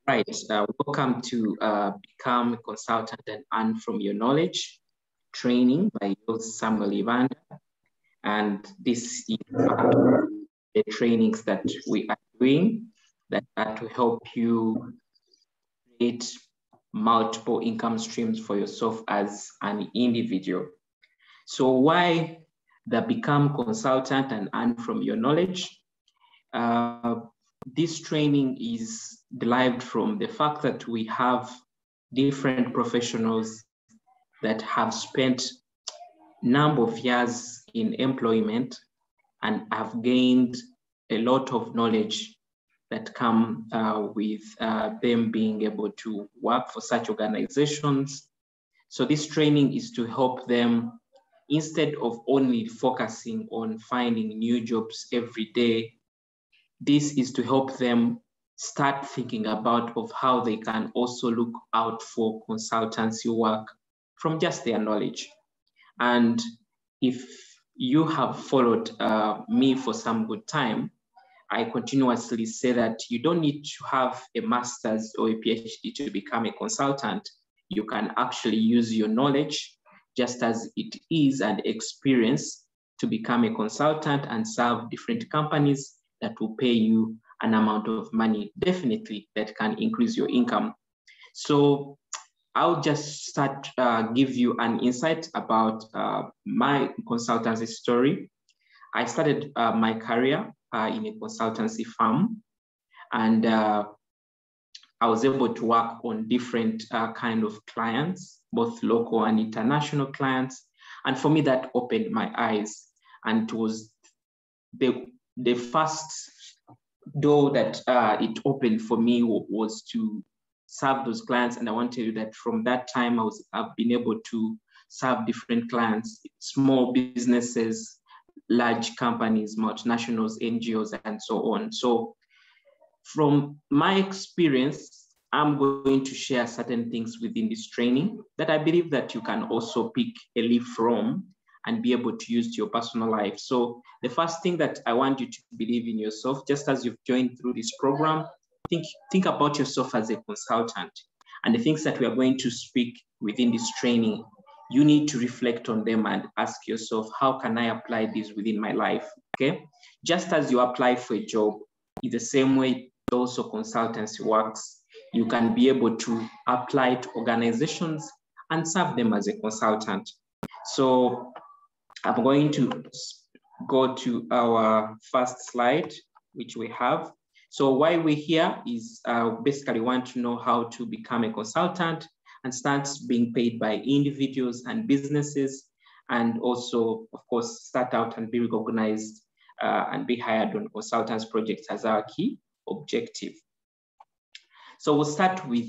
Right. Welcome to Become a Consultant and Earn from Your Knowledge training by Samuel Evander. And this is the trainings that we are doing that are to help you create multiple income streams for yourself as an individual. So why the Become Consultant and Earn from Your Knowledge? This training is derived from the fact that we have different professionals that have spent a number of years in employment and have gained a lot of knowledge that come with them being able to work for such organizations. So this training is to help them, instead of only focusing on finding new jobs every day, this is to help them start thinking about of how they can also look out for consultancy work from just their knowledge. And if you have followed me for some good time, I continuously say that you don't need to have a master's or a PhD to become a consultant. You can actually use your knowledge just as it is and experience to become a consultant and serve different companies that will pay you an amount of money, definitely, that can increase your income. So I'll just start, give you an insight about my consultancy story. I started my career in a consultancy firm, and I was able to work on different kind of clients, both local and international clients. And for me, that opened my eyes, and it was the first door that it opened for me was to serve those clients. And I want to tell you that from that time, I've been able to serve different clients, small businesses, large companies, multinationals, NGOs, and so on. So from my experience, I'm going to share certain things within this training that I believe that you can also pick a leaf from and be able to use to your personal life. So the first thing that I want you to believe in yourself, just as you've joined through this program, think about yourself as a consultant. And the things that we are going to speak within this training, you need to reflect on them and ask yourself, how can I apply this within my life? Okay. Just as you apply for a job, in the same way also consultancy works, you can be able to apply to organizations and serve them as a consultant. So I'm going to go to our first slide, which we have. So why we're here is basically want to know how to become a consultant and start being paid by individuals and businesses, and also, of course, start out and be recognized and be hired on consultants projects as our key objective. So we'll start with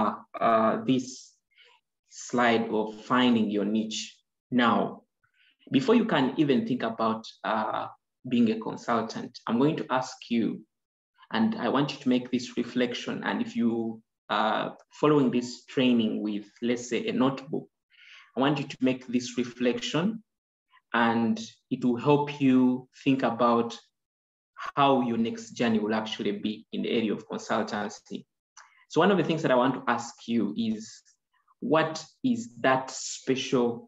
this slide of finding your niche. Now, before you can even think about being a consultant, I'm going to ask you, and I want you to make this reflection. And if you are following this training with, let's say, a notebook, I want you to make this reflection, and it will help you think about how your next journey will actually be in the area of consultancy. So one of the things that I want to ask you is, what is that special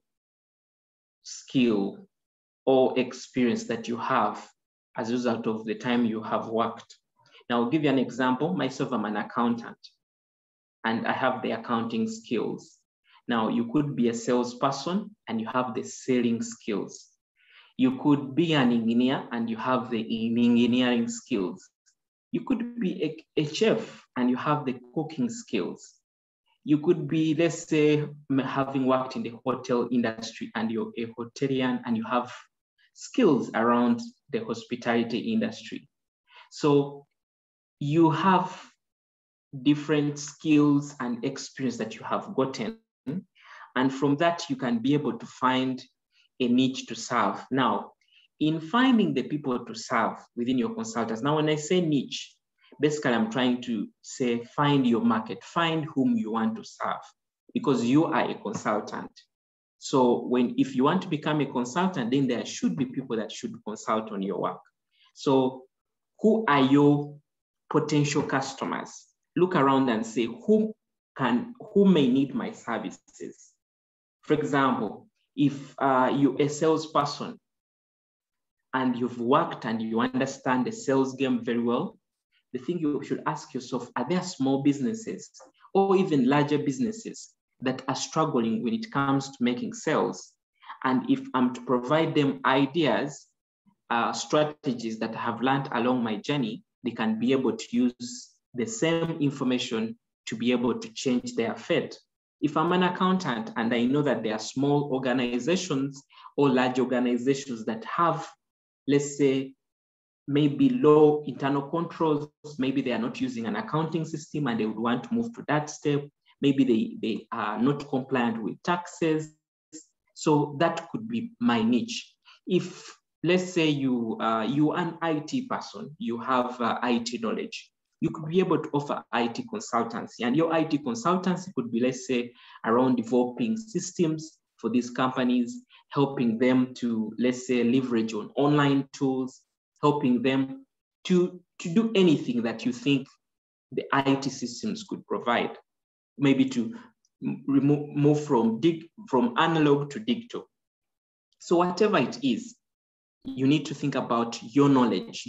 skill or experience that you have as a result of the time you have worked? Now, I'll give you an example. Myself, I'm an accountant, and I have the accounting skills. Now, you could be a salesperson and you have the selling skills. You could be an engineer and you have the engineering skills. You could be a chef and you have the cooking skills. You could be, let's say, having worked in the hotel industry and you're a hotelier and you have skills around the hospitality industry. So you have different skills and experience that you have gotten. And from that, you can be able to find a niche to serve. Now, in finding the people to serve within your consultants, now when I say niche, basically I'm trying to say, find your market, find whom you want to serve, because you are a consultant. So if you want to become a consultant, then there should be people that should consult on your work. So who are your potential customers? look around and say, who may need my services? For example, if you're a salesperson and you've worked and you understand the sales game very well, the thing you should ask yourself, are there small businesses or even larger businesses that are struggling when it comes to making sales? And if I'm to provide them ideas, strategies that I have learned along my journey, they can be able to use the same information to be able to change their fate. If I'm an accountant and I know that there are small organizations or large organizations that have, let's say, maybe low internal controls, maybe they are not using an accounting system and they would want to move to that step. Maybe they are not compliant with taxes. So that could be my niche. If, let's say you're an IT person, you have IT knowledge, you could be able to offer IT consultancy, and your IT consultancy could be, let's say, around developing systems for these companies, helping them to, let's say, leverage on online tools, helping them to do anything that you think the IT systems could provide, maybe to move from analog to digital. So whatever it is, you need to think about your knowledge.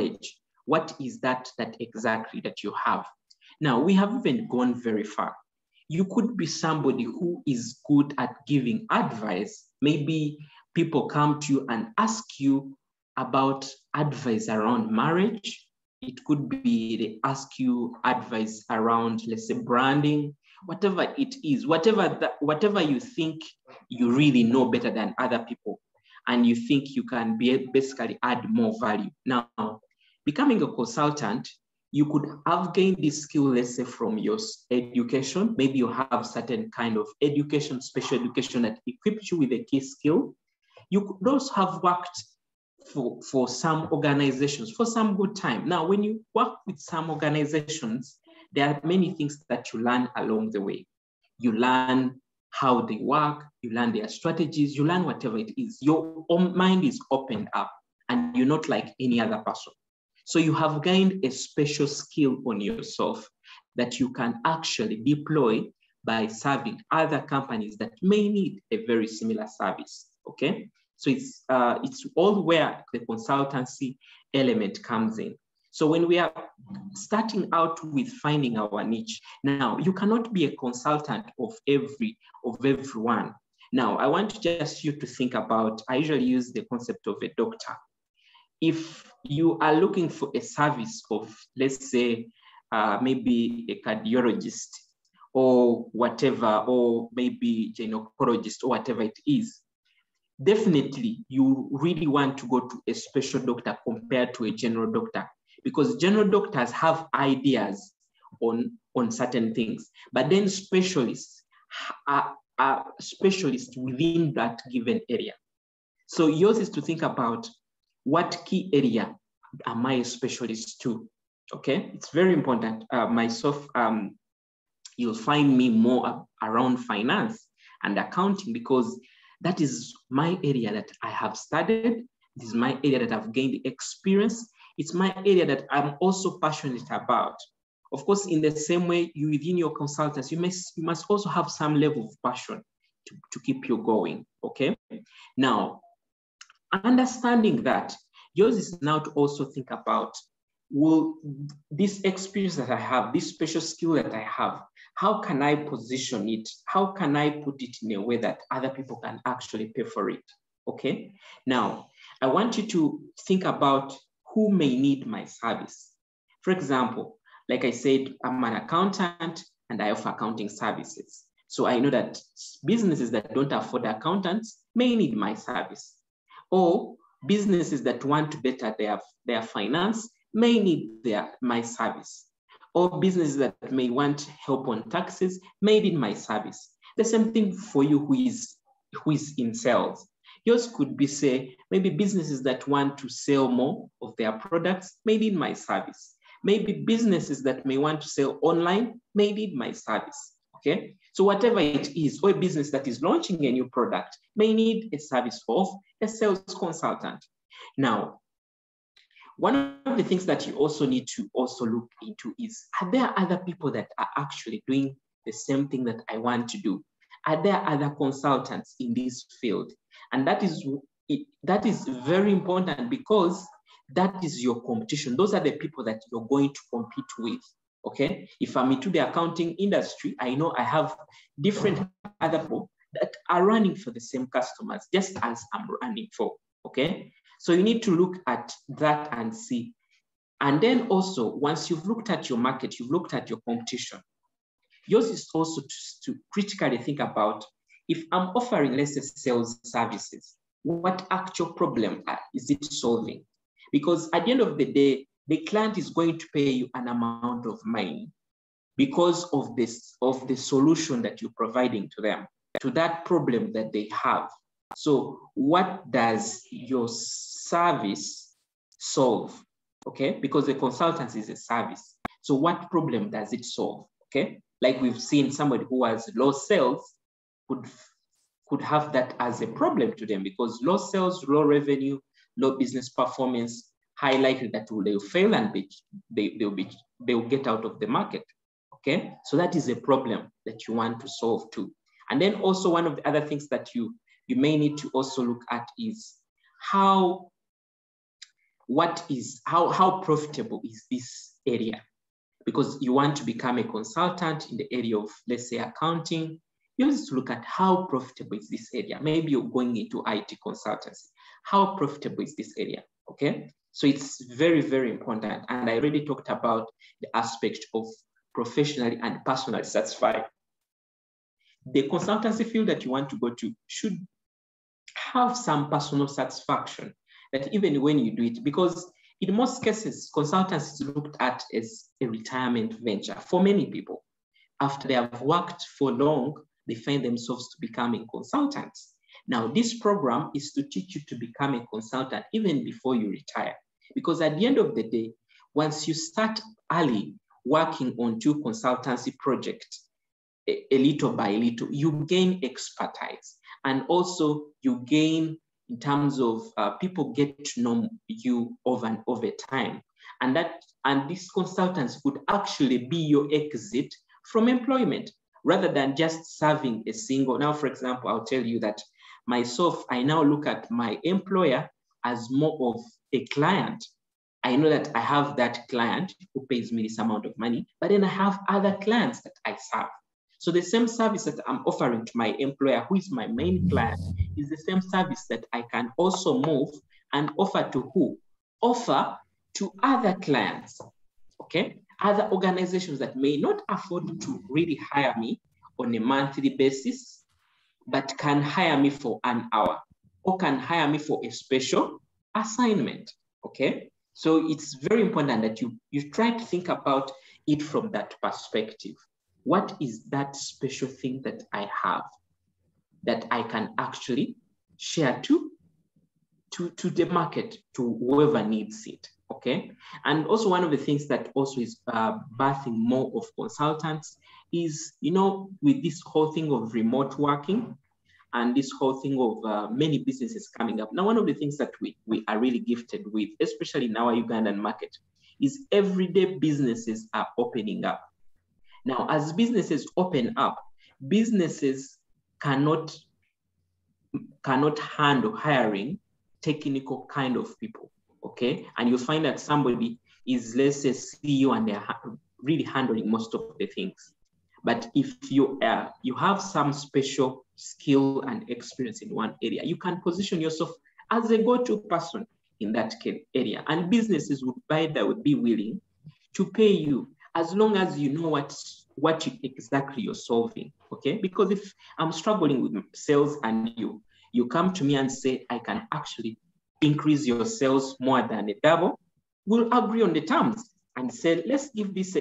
What is that exactly that you have? Now, we haven't even gone very far. You could be somebody who is good at giving advice. Maybe people come to you and ask you about advice around marriage. It could be they ask you advice around, let's say, branding, whatever it is, whatever you think you really know better than other people, and you think you can basically add more value. Now, becoming a consultant, you could have gained this skill, let's say, from your education. Maybe you have certain kind of education, special education that equips you with a key skill. You could also have worked for some organizations for some good time. Now, when you work with some organizations, there are many things that you learn along the way. You learn how they work, you learn their strategies, you learn whatever it is. Your own mind is opened up and you're not like any other person. So you have gained a special skill on yourself that you can actually deploy by serving other companies that may need a very similar service, okay? So it's all where the consultancy element comes in. So when we are starting out with finding our niche, now you cannot be a consultant of everyone. Now, I want just you to think about, I usually use the concept of a doctor. If you are looking for a service of, let's say, maybe a cardiologist or whatever, or maybe gynecologist or whatever it is, definitely you really want to go to a special doctor compared to a general doctor, because general doctors have ideas on certain things, but then specialists are specialists within that given area. So yours is to think about what key area am I a specialist to, okay? It's very important. Myself, you'll find me more around finance and accounting, because that is my area that I have studied. This is my area that I've gained experience. It's my area that I'm also passionate about. Of course, in the same way, you within your consultants, you must also have some level of passion to keep you going, okay? Now, understanding that, yours is now to also think about, well, this experience that I have, this special skill that I have, how can I position it? How can I put it in a way that other people can actually pay for it, okay? Now, I want you to think about who may need my service. For example, like I said, I'm an accountant and I offer accounting services. So I know that businesses that don't afford accountants may need my service. Or businesses that want to better their finance may need my service. Or businesses that may want help on taxes may need my service. The same thing for you who is in sales. Yours could be, say, maybe businesses that want to sell more of their products may need my service. Maybe businesses that may want to sell online may need my service, okay? So whatever it is, or a business that is launching a new product may need a service of a sales consultant. Now, One of the things that you also need to also look into is, are there other people that are actually doing the same thing that I want to do? Are there other consultants in this field? And that is very important, because that is your competition. Those are the people that you're going to compete with. Okay, if I'm into the accounting industry, I know I have different other people that are running for the same customers, just as I'm running for. Okay, so you need to look at that and see. And then also, once you've looked at your market, you've looked at your competition, yours is also to critically think about, if I'm offering, let's say, sales services, what actual problem is it solving? Because at the end of the day, the client is going to pay you an amount of money because of the solution that you're providing to them, to that problem that they have. So what does your service solve? Okay, because the consultancy is a service. So what problem does it solve? Okay, like we've seen, somebody who has low sales could have that as a problem to them, because low sales, low revenue, low business performance, high likelihood that they'll fail and they'll get out of the market. Okay, so that is a problem that you want to solve too. And then also, one of the other things that you may need to also look at is how profitable is this area? Because you want to become a consultant in the area of, let's say, accounting. You have to look at how profitable is this area. Maybe you're going into IT consultancy. How profitable is this area? Okay, so it's very, very important. And I already talked about the aspect of professionally and personally satisfied. The consultancy field that you want to go to should have some personal satisfaction, that even when you do it, because in most cases, consultancy is looked at as a retirement venture for many people. After they have worked for long, they find themselves to becoming consultants. Now, this program is to teach you to become a consultant even before you retire. Because at the end of the day, once you start early working on 2 consultancy projects, a little by little, you gain expertise. And also you gain in terms of people get to know you over time. And these consultants could actually be your exit from employment, rather than just serving a single. Now, for example, I'll tell you that myself, I now look at my employer as more of a client. I know that I have that client who pays me this amount of money, but then I have other clients that I serve. So the same service that I'm offering to my employer, who is my main client, is the same service that I can also move and offer to who? Offer to other clients, okay? Other organizations that may not afford to really hire me on a monthly basis, but can hire me for an hour, or can hire me for a special assignment, okay? So it's very important that you try to think about it from that perspective. What is that special thing that I have that I can actually share to the market, to whoever needs it, okay? And also, one of the things that also is birthing more of consultants is, with this whole thing of remote working and this whole thing of many businesses coming up. Now, one of the things that we are really gifted with, especially in our Ugandan market, is everyday businesses are opening up. Now, as businesses open up, businesses cannot handle hiring technical kind of people, okay? And you'll find that somebody is, let's say, CEO, and they're really handling most of the things. But if you have some special skill and experience in one area, you can position yourself as a go-to person in that area. And businesses would be willing to pay you as long as you know what exactly you're solving, okay? Because if I'm struggling with sales and you come to me and say, I can actually increase your sales more than a double, we'll agree on the terms and say, let's give this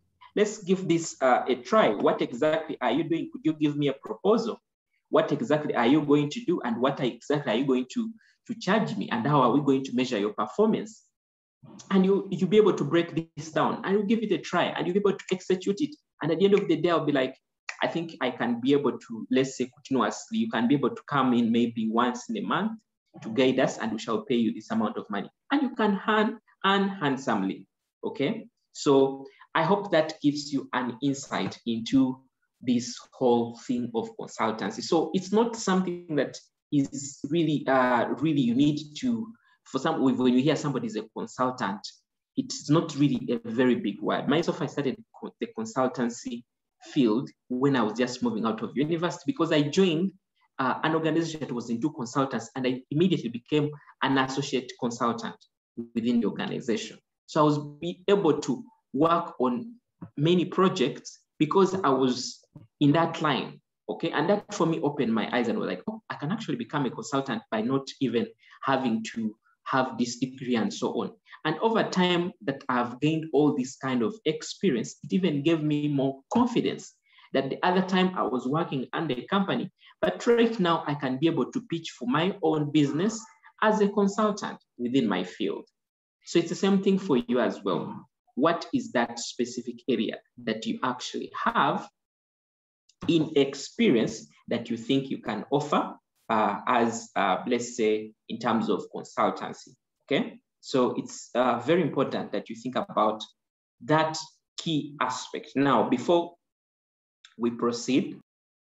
a try. What exactly are you doing? Could you give me a proposal? What exactly are you going to do? And what exactly are you going to charge me? And how are we going to measure your performance? And you'll be able to break this down, and you'll give it a try, and you'll be able to execute it. And at the end of the day, I'll be like, I think I can be able to, let's say, continuously, you can be able to come in maybe once in a month to guide us, and we shall pay you this amount of money. And you can earn handsomely, okay? So I hope that gives you an insight into this whole thing of consultancy. So it's not something that is really, really you need to, for some, when you hear somebody is a consultant, it's not really a very big word. Myself, I started the consultancy field when I was just moving out of university, because I joined an organization that was into consultants, and I immediately became an associate consultant within the organization. So I was able to work on many projects because I was in that line, okay? And that for me opened my eyes and was like, oh, I can actually become a consultant by not even having to have this degree and so on. And over time that I've gained all this kind of experience, it even gave me more confidence that the other time I was working under a company, but right now I can be able to pitch for my own business as a consultant within my field. So it's the same thing for you as well. What is that specific area that you actually have in experience that you think you can offer as, let's say, in terms of consultancy, okay? So it's very important that you think about that key aspect. Now, before we proceed,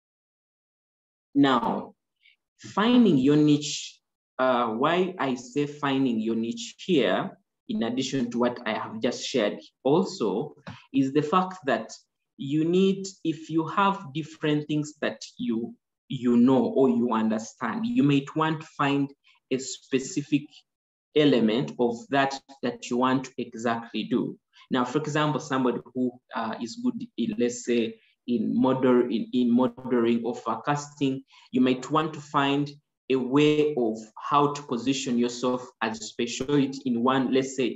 now, finding your niche, why I say finding your niche here, in addition to what I have just shared also, is the fact that you need, if you have different things that you know or you understand, you might want to find a specific element of that you want to exactly do. Now, for example, somebody who is good in, let's say, in modeling or forecasting, you might want to find a way of how to position yourself as a specialty in one, let's say,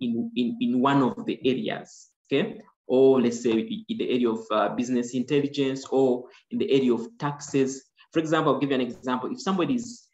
in one of the areas, okay? Or let's say in the area of business intelligence, or in the area of taxes. For example, I'll give you an example. If somebody is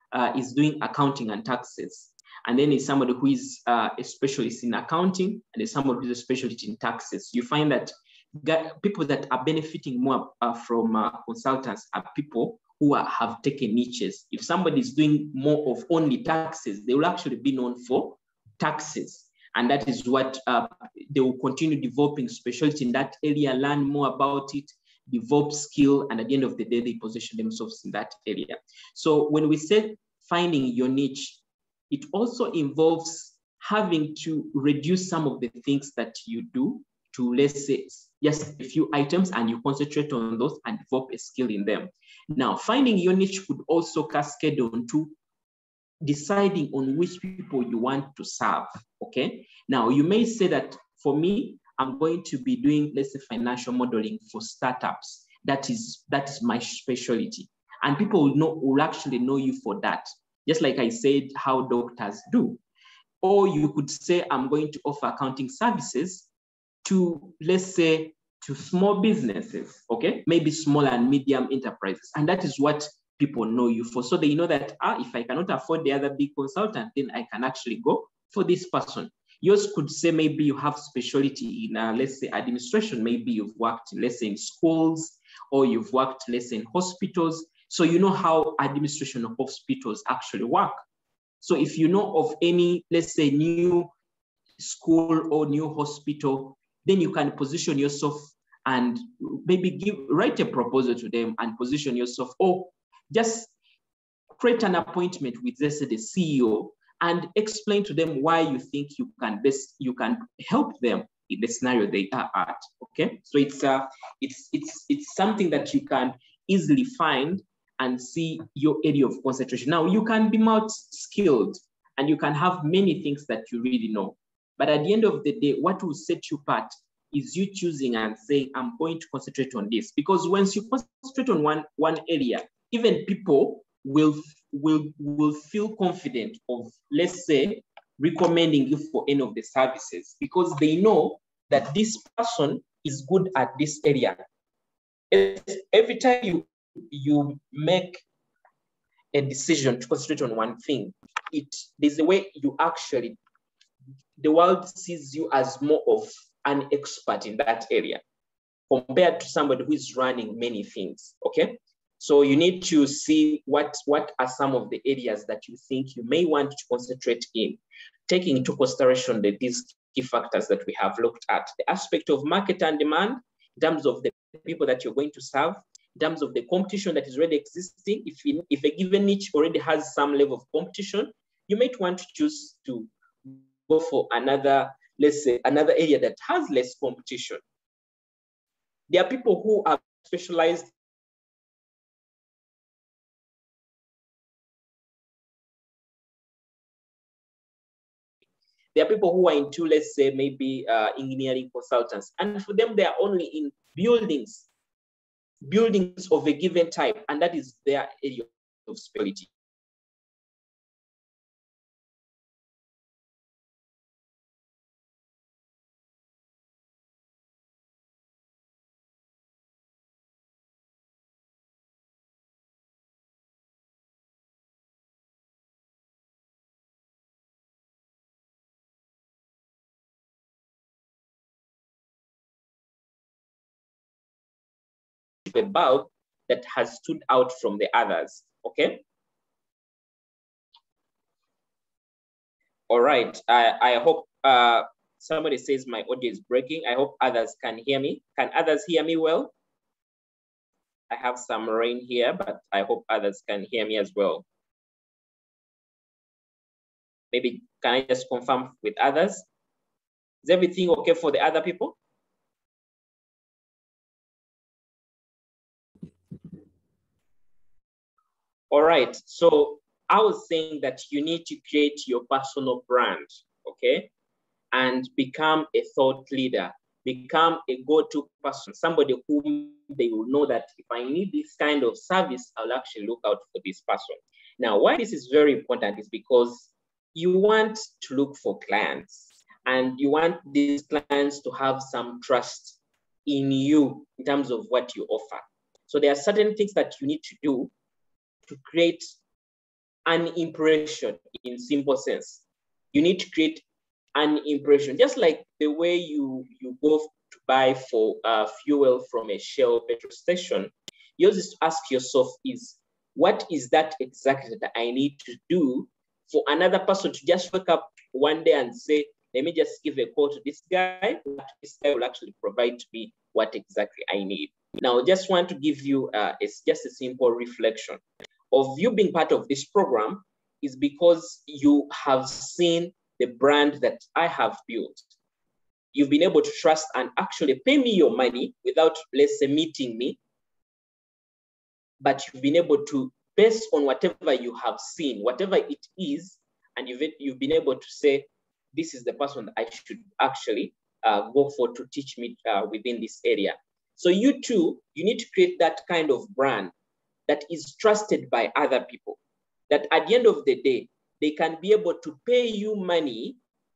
doing accounting and taxes, and then is somebody who is a specialist in accounting, and there's somebody who is a specialist in taxes, you find that people that are benefiting more from consultants are people who have taken niches. If somebody is doing more of only taxes, they will actually be known for taxes. And that is what they will continue developing specialty in that area, learn more about it, develop skill, and at the end of the day, they position themselves in that area. So when we say finding your niche, it also involves having to reduce some of the things that you do to, let's say, just a few items, and you concentrate on those and develop a skill in them. Now, finding your niche could also cascade on to deciding on which people you want to serve, okay? Now, you may say that for me, I'm going to be doing, let's say, financial modeling for startups. That is my specialty. And people will actually know you for that. Just like I said, how doctors do. Or you could say, I'm going to offer accounting services to, let's say, to small businesses, okay? Maybe small and medium enterprises. And that is what people know you for. So they know that, if I cannot afford the other big consultant, then I can actually go for this person. Yours could say maybe you have specialty in, let's say, administration. Maybe you've worked, let's say, in schools, or you've worked, let's say, in hospitals. So you know how administration of hospitals actually work. So if you know of any, let's say, new school or new hospital, then you can position yourself and maybe write a proposal to them and position yourself, or just create an appointment with, let's say, the CEO, and explain to them why you think you can help them in the scenario they are at. Okay, so it's something that you can easily find and see your area of concentration. Now, you can be multi-skilled and you can have many things that you really know, but at the end of the day, what will set you apart is you choosing and saying, I'm going to concentrate on this. Because once you concentrate on one area, even people will feel confident of, let's say, recommending you for any of the services, because they know that this person is good at this area. Every time you make a decision to concentrate on one thing, there's a way you actually, the world sees you as more of an expert in that area compared to somebody who is running many things, okay? So you need to see what are some of the areas that you think you may want to concentrate in. taking into consideration these key factors that we have looked at, the aspect of market and demand, in terms of the people that you're going to serve, in terms of the competition that is already existing. If a given niche already has some level of competition, you might want to choose to go for another, let's say, another area that has less competition. There are people who are specialized There are people who are into, let's say, maybe engineering consultants. And for them, they are only in buildings of a given type. And that is their area of specialty. A bulb that has stood out from the others, okay? All right, I hope somebody says my audio is breaking. I hope others can hear me. Can others hear me well? I have some rain here, but I hope others can hear me as well. Maybe can I just confirm with others? Is everything okay for the other people? All right, so I was saying that you need to create your personal brand, okay? And become a thought leader, become a go-to person, somebody whom they will know that if I need this kind of service, I'll actually look out for this person. Now, why this is very important is because you want to look for clients and you want these clients to have some trust in you in terms of what you offer. So there are certain things that you need to do to create an impression in simple sense. You need to create an impression, just like the way you go to buy for fuel from a Shell petrol station. You just ask yourself is, what is that exactly that I need to do for another person to just wake up one day and say, let me just give a call to this guy. This guy will actually provide to me what exactly I need. Now, I just want to give you it's just a simple reflection of you being part of this program is because you have seen the brand that I have built. You've been able to trust and actually pay me your money without, let's say, meeting me. But you've been able to, based on whatever you have seen, whatever it is, and you've been able to say, this is the person that I should actually go for to teach me within this area. So you too, you need to create that kind of brand that is trusted by other people, that at the end of the day, they can be able to pay you money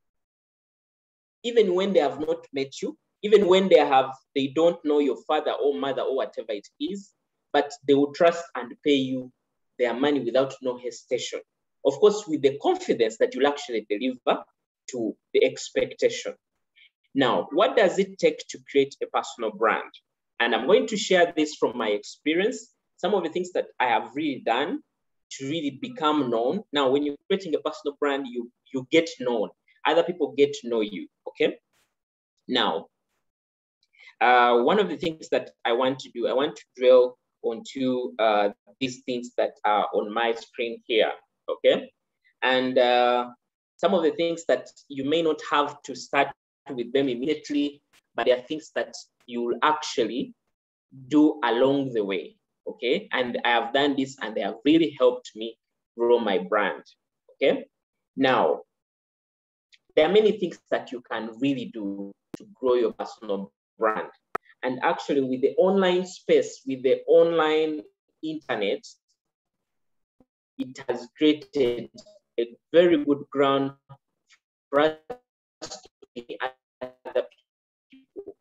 even when they have not met you, even when they don't know your father or mother or whatever it is, but they will trust and pay you their money without no hesitation. Of course, with the confidence that you'll actually deliver to the expectation. Now, what does it take to create a personal brand? And I'm going to share this from my experience, some of the things that I have really done to really become known. Now, when you're creating a personal brand, you get known. Other people get to know you, okay? Now, one of the things that I want to do, I want to drill onto these things that are on my screen here, okay? And some of the things that you may not have to start with them immediately, but there are things that you will actually do along the way, okay? And I have done this and they have really helped me grow my brand, okay? Now, there are many things that you can really do to grow your personal brand. And actually with the online space, with the online internet, it has created a very good ground for us to be other people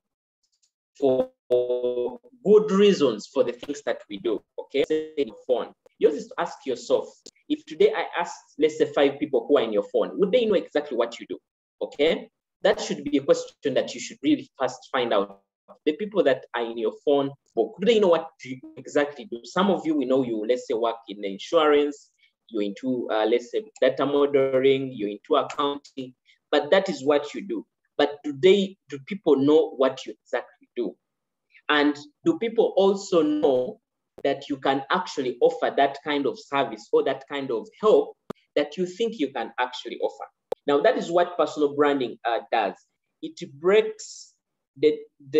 for good reasons for the things that we do, okay? Say phone. You just ask yourself, if today I ask, let's say 5 people who are in your phone, would they know exactly what you do, okay? That should be a question that you should really first find out. The people that are in your phone, well, could they know what you exactly do? Some of you, we know you, let's say, work in the insurance, you're into, let's say, data modeling, you're into accounting, but that is what you do. But do people know what you exactly do? And do people also know that you can actually offer that kind of service or that kind of help that you think you can actually offer? Now, that is what personal branding does. It breaks the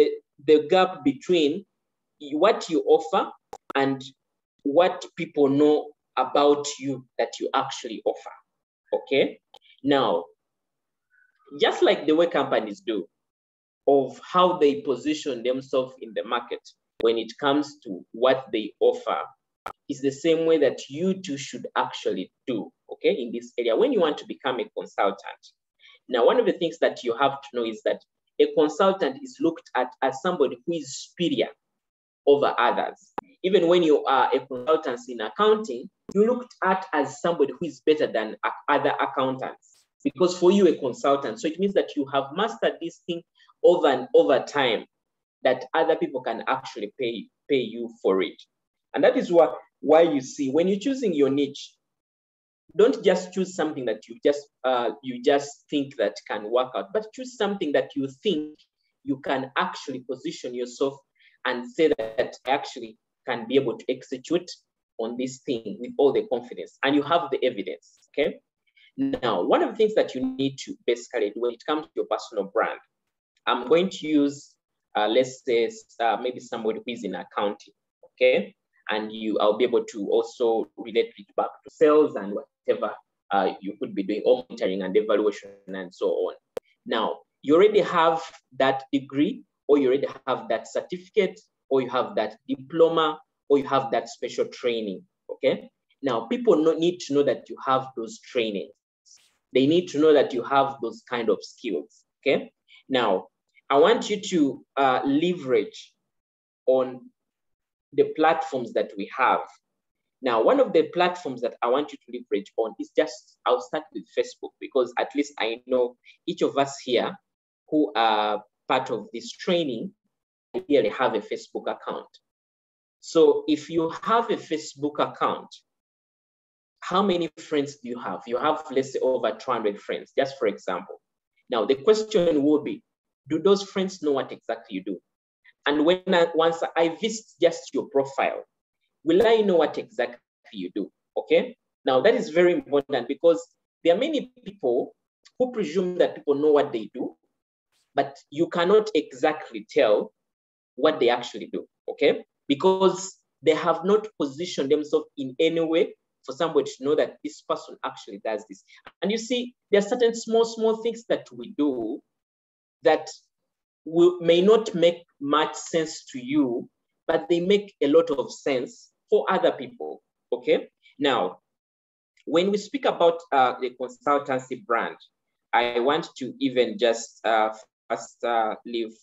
gap between what you offer and what people know about you that you actually offer, okay? Now, just like the way companies do, of how they position themselves in the market when it comes to what they offer, is the same way that you too should actually do, okay, in this area when you want to become a consultant. Now, one of the things that you have to know is that a consultant is looked at as somebody who is superior over others. Even when you are a consultant in accounting, you're looked at as somebody who is better than other accountants, because for you, a consultant, so it means that you have mastered this thing over and over time, that other people can actually pay you for it. And that is why you see, when you're choosing your niche, don't just choose something that you just think that can work out, but choose something that you think you can actually position yourself and say that I actually can be able to execute on this thing with all the confidence, and you have the evidence, okay? Now, one of the things that you need to basically do when it comes to your personal brand, I'm going to use, let's say, maybe somebody who is in accounting, okay? And I'll be able to also relate it back to sales and whatever you could be doing, or monitoring and evaluation and so on. Now, you already have that degree, or you already have that certificate, or you have that diploma, or you have that special training, okay? Now, people need to know that you have those trainings. They need to know that you have those kind of skills, okay? Now, I want you to leverage on the platforms that we have. Now, one of the platforms that I want you to leverage on is I'll start with Facebook, because at least I know each of us here who are part of this training ideally have a Facebook account. So if you have a Facebook account, how many friends do you have? You have, let's say, over 200 friends, just for example. Now, the question will be, do those friends know what exactly you do? And once I visit just your profile, will I know what exactly you do, okay? Now, that is very important, because there are many people who presume that people know what they do, but you cannot exactly tell what they actually do, okay? Because they have not positioned themselves in any way for somebody to know that this person actually does this. And you see, there are certain small things that we do that may not make much sense to you, but they make a lot of sense for other people, okay? Now, when we speak about the consultancy brand, I want to even just first leave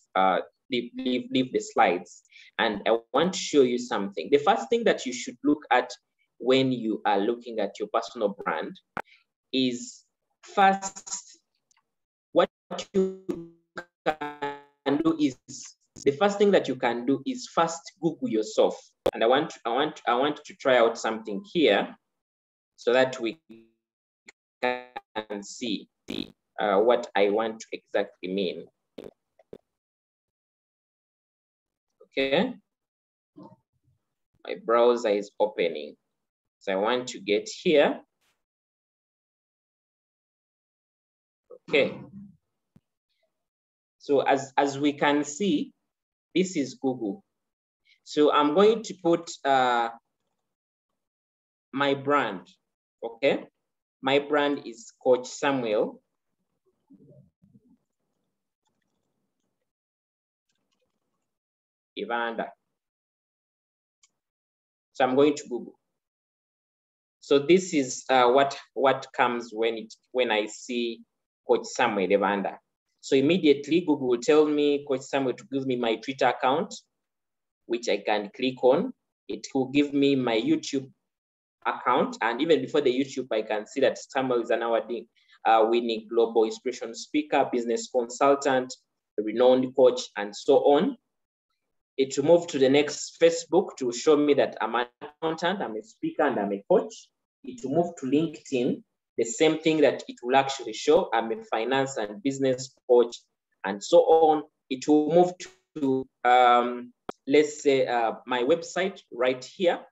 the slides, and I want to show you something. The first thing that you should look at when you are looking at your personal brand is, first, what you can do is, the first thing that you can do is first Google yourself. And I want to try out something here so that we can see what I want to exactly mean. Okay, my browser is opening, so I want to get here. Okay, so as we can see, this is Google. So I'm going to put my brand, okay? My brand is Coach Samuel. Evander. So I'm going to Google. So this is what comes when I see Coach Samuel Evander. So immediately Google will tell me, Coach Samuel, to give me my Twitter account, which I can click on. It will give me my YouTube account, and even before the YouTube, I can see that Samuel is an award-winning global inspiration speaker, business consultant, a renowned coach, and so on. It will move to the next Facebook to show me that I'm an accountant, I'm a speaker, and I'm a coach. it will move to LinkedIn, the same thing that it will actually show. I'm a finance and business coach and so on. It will move to, let's say, my website right here.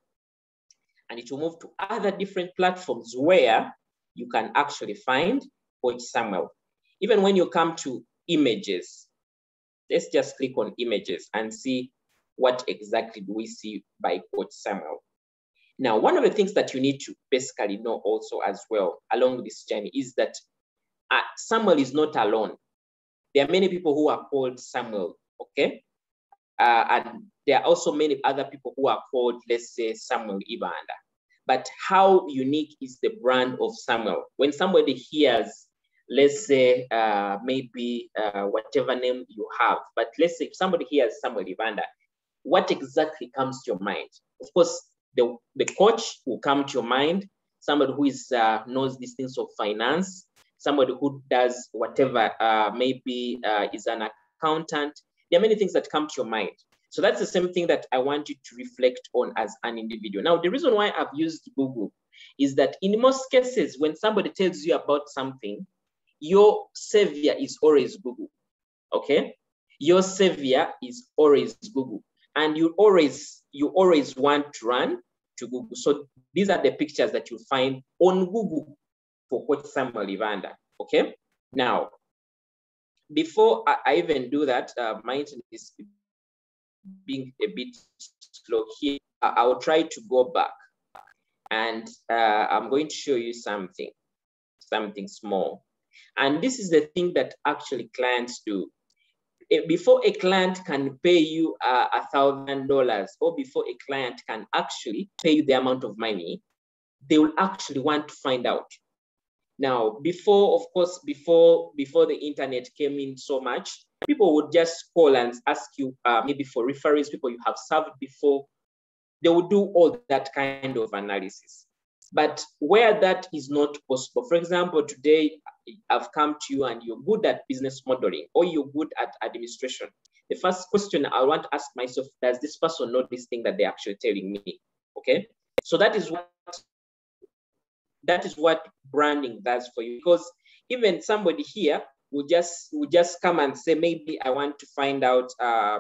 And it will move to other different platforms where you can actually find Coach Samuel. Even when you come to images, let's just click on images and see what exactly do we see by Coach Samuel. Now, one of the things that you need to basically know also as well along this journey is that Samuel is not alone. There are many people who are called Samuel, okay? And there are also many other people who are called, let's say, Samuel Ibanda. But how unique is the brand of Samuel? When somebody hears, let's say, maybe whatever name you have, but let's say if somebody hears Samuel Ibanda, what exactly comes to your mind? Of course, the coach will come to your mind, somebody who is knows these things of finance, somebody who does whatever, maybe is an accountant. There are many things that come to your mind. So that's the same thing that I want you to reflect on as an individual. Now, the reason why I've used Google is that in most cases, when somebody tells you about something, your savior is always Google, okay? Your savior is always Google. And you always want to run to Google. So these are the pictures that you find on Google for Coach Samuel Ibanda, okay? Now, before I even do that, my internet is being a bit slow here. I will try to go back and I'm going to show you something small. And this is the thing that actually clients do. Before a client can pay you $1,000 or before a client can actually pay you the amount of money, they will actually want to find out. Now, before the internet came in so much, people would just call and ask you maybe for referrals, people you have served before. They would do all that kind of analysis. But where that is not possible, for example, today I've come to you and you're good at business modeling or you're good at administration. The first question I want to ask myself, does this person know this thing that they're actually telling me? Okay. So that is what branding does for you, because even somebody here will just come and say, maybe I want to find out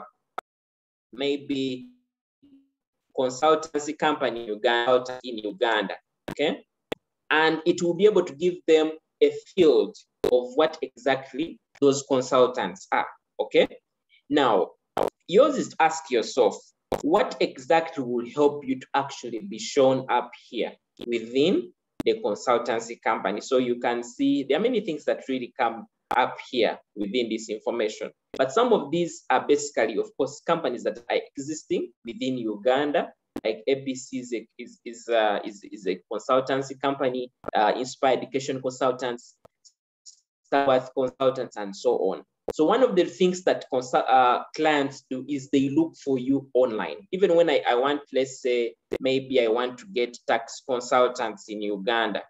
maybe consultancy company in Uganda, okay? And it will be able to give them a field of what exactly those consultants are, okay? Now, yours is to ask yourself, what exactly will help you to actually be shown up here within the consultancy company? So you can see there are many things that really come up here within this information. But some of these are basically, of course, companies that are existing within Uganda, like ABC is a consultancy company, Inspire Education Consultants, Starworth Consultants, and so on. So one of the things that clients do is they look for you online. Even when I want, let's say, maybe I want to get tax consultants in Uganda,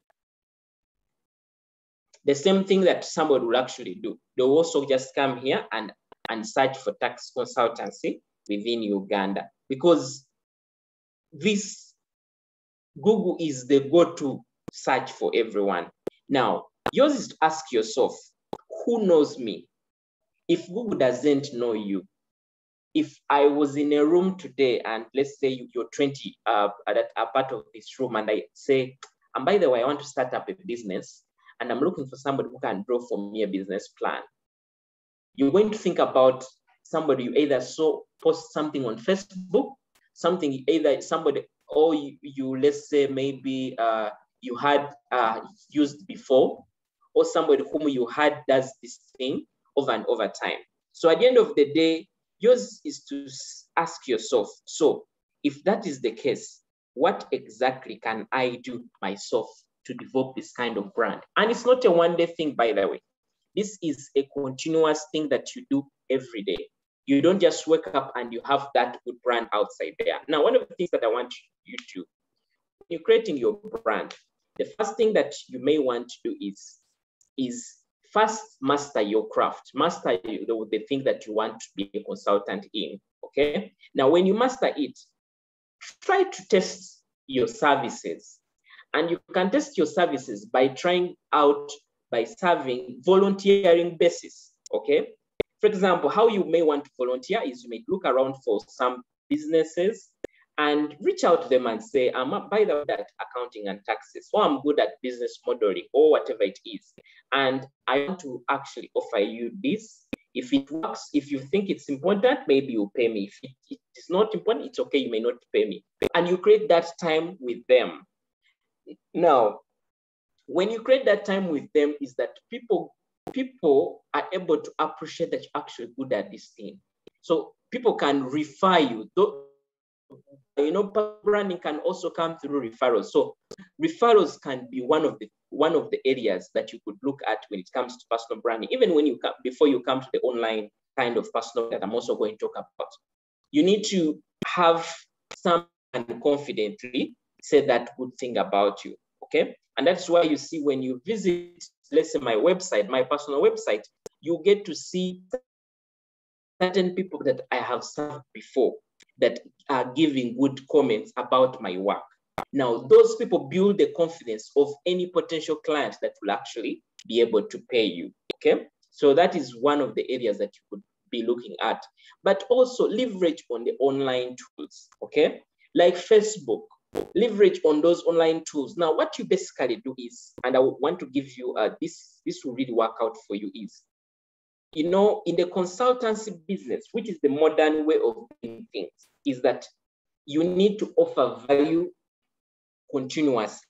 the same thing that somebody will actually do. They'll also just come here and search for tax consultancy within Uganda, because this Google is the go-to search for everyone. Now, yours is to ask yourself, who knows me? If Google doesn't know you, if I was in a room today and let's say you're 20 that are part of this room, and I say, and by the way, I want to start up a business and I'm looking for somebody who can draw for me a business plan. You're going to think about somebody you either saw post something on Facebook, something either somebody, or you let's say maybe you had used before, or somebody whom you had does this thing over and over time. So at the end of the day, yours is to ask yourself, so if that is the case, what exactly can I do myself to develop this kind of brand? And it's not a one-day thing, by the way. This is a continuous thing that you do every day. You don't just wake up and you have that good brand outside there. Now, one of the things that I want you to, when you're creating your brand, the first thing that you may want to do is first master your craft, master the thing that you want to be a consultant in, okay? Now, when you master it, try to test your services And you can test your services by trying out by serving volunteering basis, okay? For example, how you may want to volunteer is you may look around for some businesses and reach out to them and say, I'm by the way at accounting and taxes, or I'm good at business modeling, or whatever it is. And I want to actually offer you this. If it works, if you think it's important, maybe you pay me. If it is not important, it's okay, you may not pay me. And you create that time with them. Now, when you create that time with them, is that people are able to appreciate that you're actually good at this thing. So people can refer you. You know, branding can also come through referrals. So referrals can be one of the areas that you could look at when it comes to personal branding. Even when you come, before you come to the online kind of personal that I'm also going to talk about, you need to have someone confidently say that good thing about you. Okay, and that's why you see when you visit, let's say my website, my personal website, you get to see certain people that I have served before that are giving good comments about my work. Now, those people build the confidence of any potential client that will actually be able to pay you, okay? So that is one of the areas that you could be looking at, but also leverage on the online tools, okay? Like Facebook, leverage on those online tools. Now, what you basically do is, and I want to give you this will really work out for you is, you know, in the consultancy business, which is the modern way of doing things, is that you need to offer value continuously.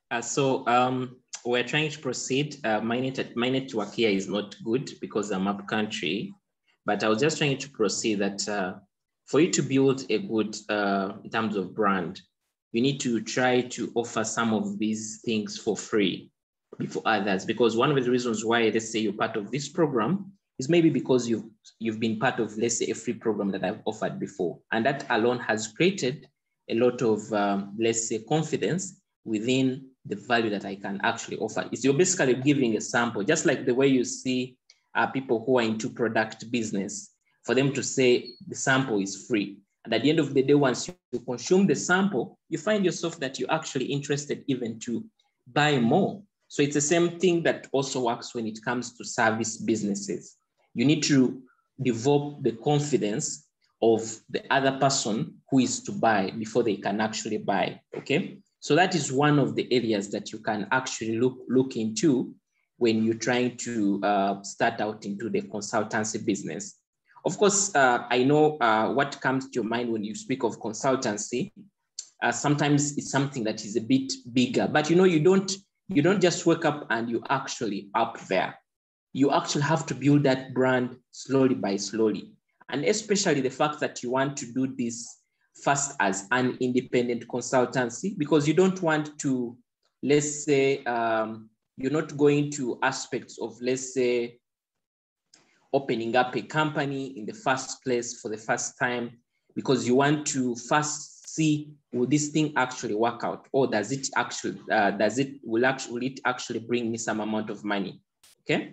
We're trying to proceed. My network here is not good because I'm up country, but I was just trying to proceed that for you to build a good, in terms of brand, you need to try to offer some of these things for free before others, because one of the reasons why, let's say, you're part of this program is maybe because you've been part of, let's say, a free program that I've offered before. And that alone has created a lot of, let's say, confidence within the value that I can actually offer. It's you're basically giving a sample, just like the way you see people who are into product business, for them to say the sample is free. And at the end of the day, once you consume the sample, you find yourself that you're actually interested even to buy more. So it's the same thing that also works when it comes to service businesses. You need to develop the confidence of the other person who is to buy before they can actually buy, okay? So that is one of the areas that you can actually look into when you're trying to start out into the consultancy business. Of course, I know what comes to your mind when you speak of consultancy. Sometimes it's something that is a bit bigger, but you know, you don't just wake up and you actually up there. You actually have to build that brand slowly by slowly. And especially the fact that you want to do this first as an independent consultancy, because you don't want to, let's say, you're not going to aspects of, let's say, opening up a company in the first place for the first time, because you want to first see, will this thing actually work out, or does it actually will it actually bring me some amount of money? Okay.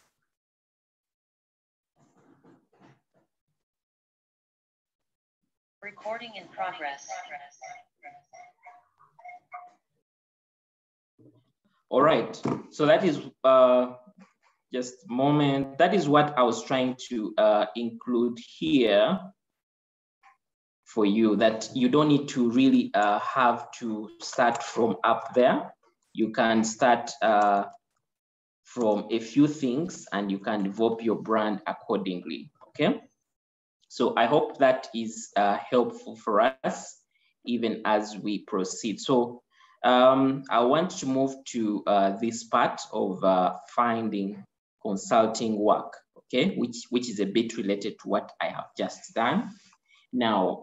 Recording in progress. All right, so that is just a moment. That is what I was trying to include here for you, that you don't need to really have to start from up there. You can start from a few things and you can develop your brand accordingly, okay? So I hope that is helpful for us even as we proceed. So I want to move to this part of finding consulting work, okay, which is a bit related to what I have just done. Now,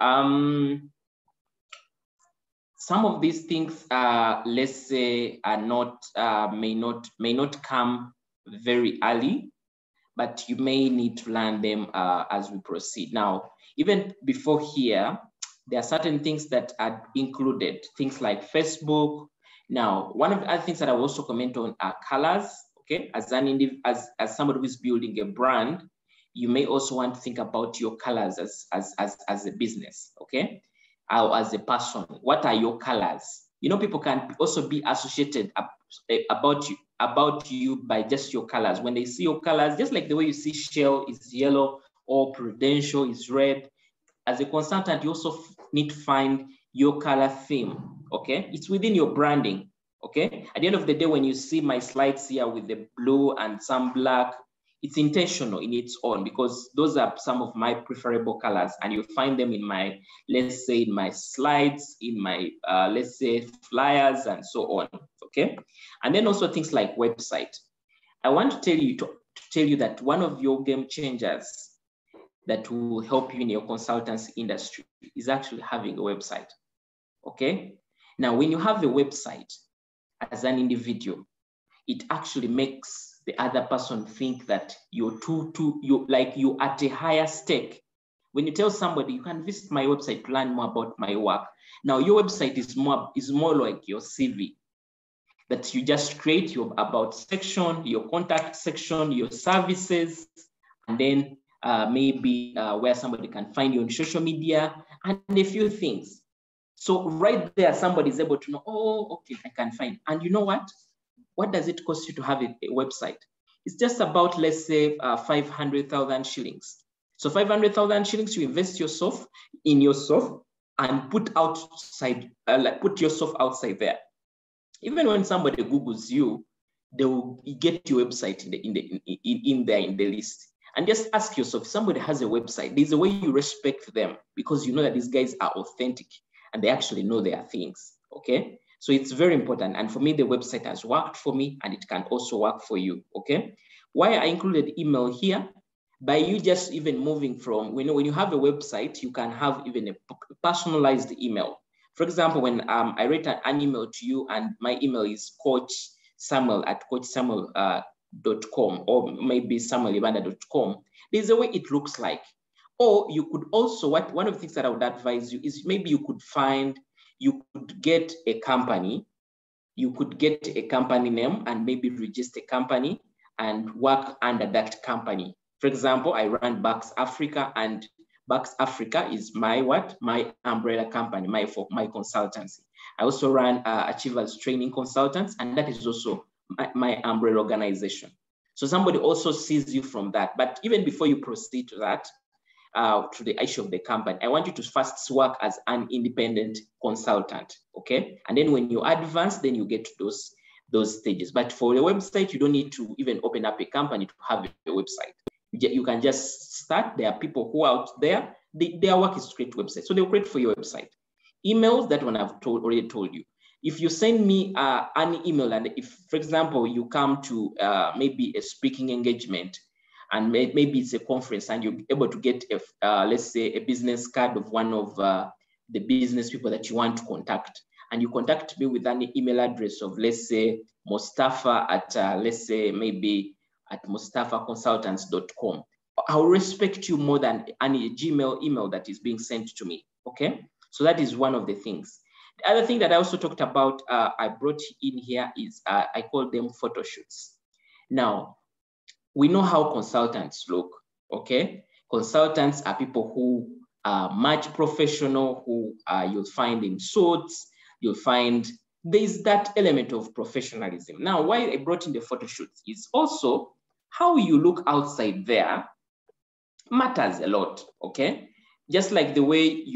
some of these things, let's say, are not may not come very early, but you may need to learn them as we proceed. Now, even before here, there are certain things that are included, things like Facebook. Now, one of the other things that I will also comment on are colors, okay? As somebody who is building a brand, you may also want to think about your colors as a business, okay? Or as a person. What are your colors? You know, people can also be associated about you by just your colors. When they see your colors, just like the way you see Shell is yellow or Prudential is red, as a consultant, you also need to find your color theme, okay? It's within your branding, okay? At the end of the day, when you see my slides here with the blue and some black, it's intentional in its own, because those are some of my preferable colors, and you find them in my, let's say, in my slides, in my, let's say, flyers and so on, okay? And then also things like website. I want to tell you that one of your game changers that will help you in your consultancy industry is actually having a website, okay? Now, when you have a website as an individual, it actually makes the other person think that you're you're at a higher stake. When you tell somebody, you can visit my website to learn more about my work. Now, your website is more like your CV, that you just create your about section, your contact section, your services, and then maybe where somebody can find you on social media and a few things. So right there, somebody is able to know, oh, okay, I can find. And you know what? What does it cost you to have a website? It's just about, let's say, 500,000 shillings. So 500,000 shillings, you invest in yourself and put yourself outside there. Even when somebody Googles you, they will get your website in the list. And just ask yourself, if somebody has a website, there's a way you respect them, because you know that these guys are authentic and they actually know their things, okay? So it's very important. And for me, the website has worked for me, and it can also work for you, okay? Why I included email here, by you just even moving from, when you have a website, you can have even a personalized email. For example, when I write an email to you and my email is coachsamuel@coachsamuel.com or maybe samuelibanda.com, there's a way it looks like. Or you could also, one of the things that I would advise you is maybe you could get a company, name and maybe register a company and work under that company. For example, I run Bucks Africa, and Bucks Africa is my umbrella company, my consultancy. I also run Achievers Training Consultants, and that is also my umbrella organization. So somebody also sees you from that. But even before you proceed to that, to the issue of the company, I want you to first work as an independent consultant, okay? And then when you advance, then you get to those stages. But for the website, you don't need to even open up a company to have a website. You can just start. There are people who are out there, their work is to create websites. So they'll create for your website. Emails, that one I've already told you. If you send me an email, and if, for example, you come to maybe a speaking engagement, and maybe it's a conference, and you're able to get, let's say, a business card of one of the business people that you want to contact, and you contact me with an email address of, let's say, Mustafa at, let's say, maybe at mustafaconsultants.com. I'll respect you more than any Gmail email that is being sent to me, okay? So that is one of the things. The other thing that I also talked about, I brought in here is, I call them photo shoots. Now, we know how consultants look, okay? Consultants are people who are much professional, who you'll find in suits, you'll find there's that element of professionalism. Now, why I brought in the photo shoots is also how you look outside there matters a lot, okay? Just like the way you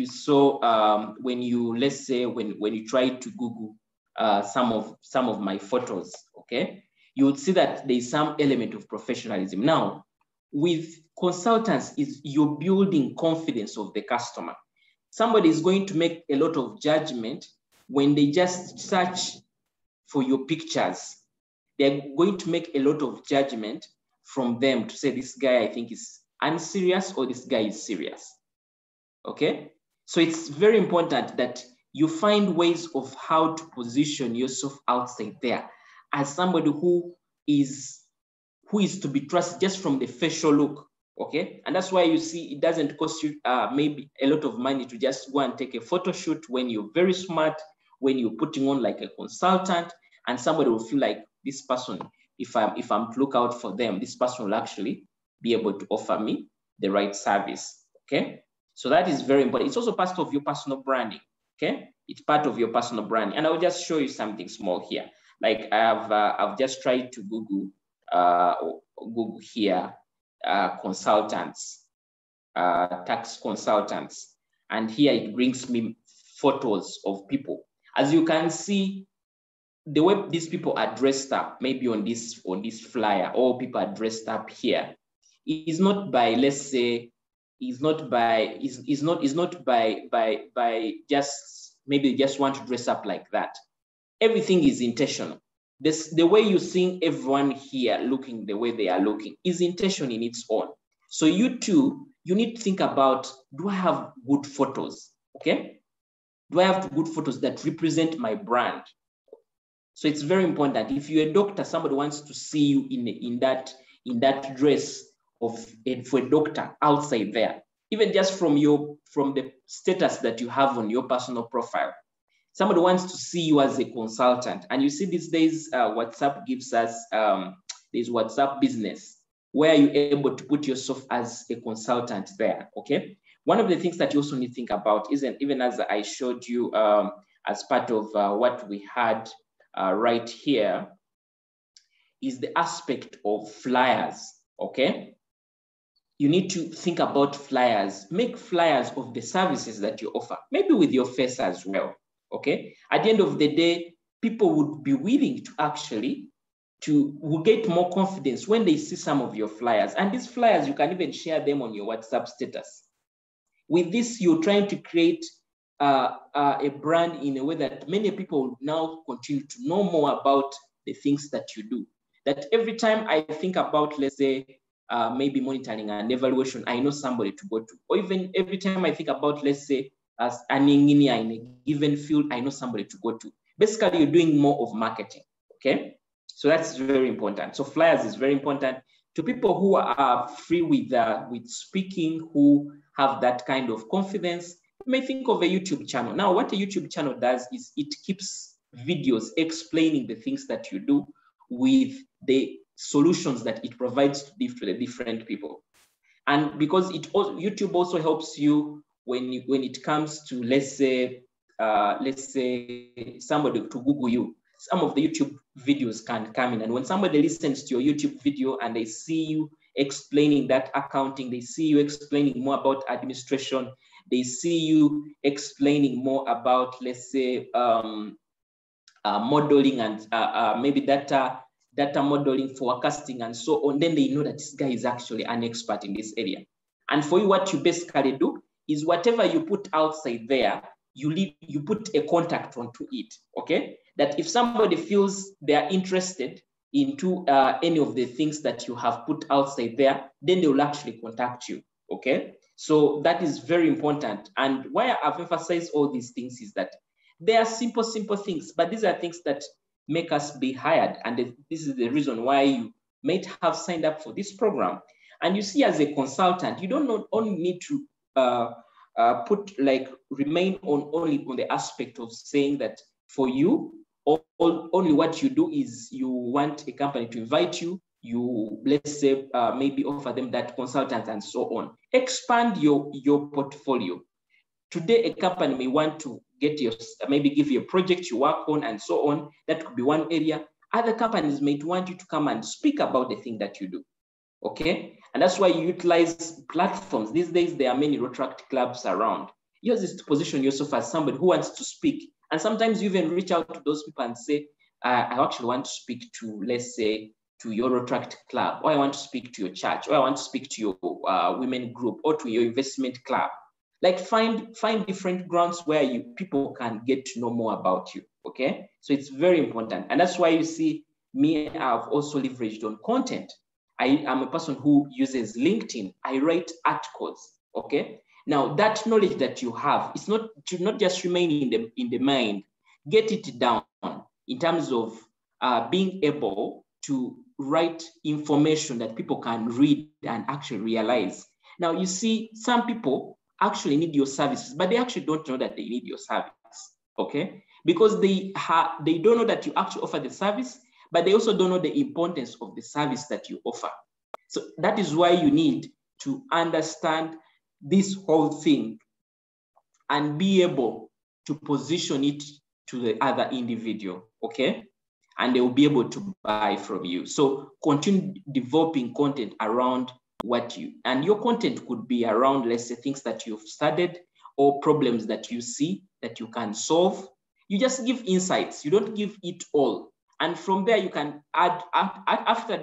saw when you, let's say, when you try to Google some of my photos, okay? You would see that there's some element of professionalism. Now, with consultants, you're building confidence of the customer. Somebody is going to make a lot of judgment when they just search for your pictures. They're going to make a lot of judgment from them to say, this guy, I think, is unserious, or this guy is serious, okay? So it's very important that you find ways of how to position yourself outside there as somebody who is to be trusted just from the facial look, okay? And that's why you see it doesn't cost you maybe a lot of money to just go and take a photo shoot when you're very smart, when you're putting on like a consultant, and somebody will feel like this person, if I'm to look out for them, this person will actually be able to offer me the right service, okay? So that is very important. It's also part of your personal branding, okay? It's part of your personal branding. And I'll just show you something small here. Like I've just tried to Google here, consultants, tax consultants. And here it brings me photos of people. As you can see, the way these people are dressed up, maybe on this flyer, all people are dressed up here, is not by, let's say, is not by just, maybe they just want to dress up like that. Everything is intentional. The way you're seeing everyone here looking the way they are looking is intention in its own. So you too, you need to think about, do I have good photos, okay? Do I have good photos that represent my brand? So it's very important that if you're a doctor, somebody wants to see you in that dress for a doctor outside there, even just from the status that you have on your personal profile. Somebody wants to see you as a consultant. And you see these days, WhatsApp gives us, there's WhatsApp Business, where you're able to put yourself as a consultant there, okay? One of the things that you also need to think about is, even as I showed you as part of what we had right here, is the aspect of flyers, okay? You need to think about flyers. Make flyers of the services that you offer, maybe with your face as well, okay? At the end of the day, people would be willing to actually will get more confidence when they see some of your flyers. And these flyers, you can even share them on your WhatsApp status. With this, you're trying to create a brand in a way that many people now continue to know more about the things that you do. That every time I think about, let's say, maybe monitoring and evaluation, I know somebody to go to. Or even every time I think about, let's say, as an engineer in a given field, I know somebody to go to. Basically, you're doing more of marketing, okay? So that's very important. So flyers is very important to people who are free with speaking, who have that kind of confidence. You may think of a YouTube channel. Now, what a YouTube channel does is it keeps videos explaining the things that you do with the solutions that it provides to the different people. And because YouTube also helps you when it comes to, let's say somebody to Google you, some of the YouTube videos can come in. And when somebody listens to your YouTube video and they see you explaining that accounting, they see you explaining more about administration, they see you explaining more about, let's say, modeling and maybe data modeling, forecasting, and so on, then they know that this guy is actually an expert in this area. And for you, what you basically do is whatever you put outside there, you put a contact onto it, okay? That if somebody feels they are interested into any of the things that you have put outside there, then they will actually contact you, okay? So that is very important. And why I've emphasized all these things is that they are simple things, but these are things that make us be hired. And this is the reason why you might have signed up for this program. And you see, as a consultant, you don't only need to remain only on the aspect of saying that for you, only what you do is you want a company to invite you, let's say, maybe offer them that consultant and so on. Expand your portfolio. Today, a company may want to maybe give you a project you work on and so on. That could be one area. Other companies might want you to come and speak about the thing that you do, okay? And that's why you utilize platforms. These days, there are many Rotaract clubs around. Use this to position yourself as somebody who wants to speak. And sometimes you even reach out to those people and say, I actually want to speak to, let's say, to your Rotaract club, or I want to speak to your church, or I want to speak to your women group, or to your investment club. Like find different grounds where people can get to know more about you, okay? So it's very important. And that's why you see me, I've also leveraged on content. I am a person who uses LinkedIn. I write articles, okay? Now that knowledge that you have, should not just remain in the mind. Get it down in terms of being able to write information that people can read and actually realize. Now you see, some people actually need your services, but they actually don't know that they need your service, okay? Because they don't know that you actually offer the service, but they also don't know the importance of the service that you offer. So that is why you need to understand this whole thing and be able to position it to the other individual, okay? And they will be able to buy from you. So continue developing content around and your content could be around, let's say, things that you've studied or problems that you see that you can solve. You just give insights. You don't give it all. And from there, you can add after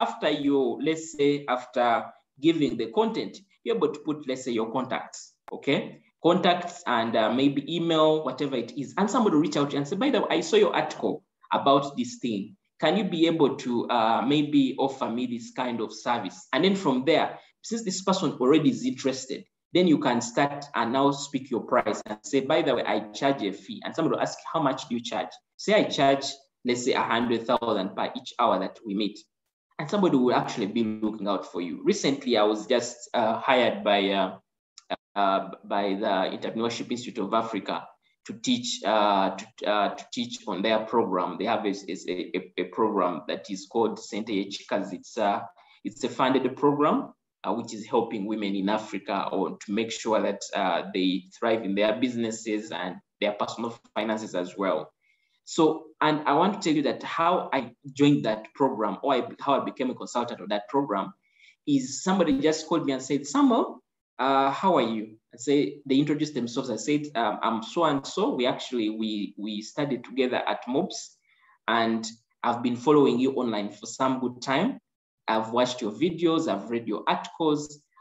giving the content, you're able to put, let's say, your contacts, okay? Contacts and maybe email, whatever it is. And somebody will reach out to you and say, by the way, I saw your article about this thing. Can you be able to maybe offer me this kind of service? And then from there, since this person already is interested, then you can start and now speak your price and say, by the way, I charge a fee. And somebody will ask, how much do you charge? Say I charge, let's say, 100,000 per each hour that we meet. And somebody will actually be looking out for you. Recently, I was just hired by the Entrepreneurship Institute of Africa to teach on their program. They have a program that is called Sente Chikazi. It's a funded program which is helping women in Africa to make sure that they thrive in their businesses and their personal finances as well. So, and I want to tell you that how I joined that program, or how I became a consultant of that program, is somebody just called me and said, Samuel, how are you? I say, they introduced themselves. I said, I'm so and so. We studied together at MOBS, and I've been following you online for some good time. I've watched your videos, I've read your articles,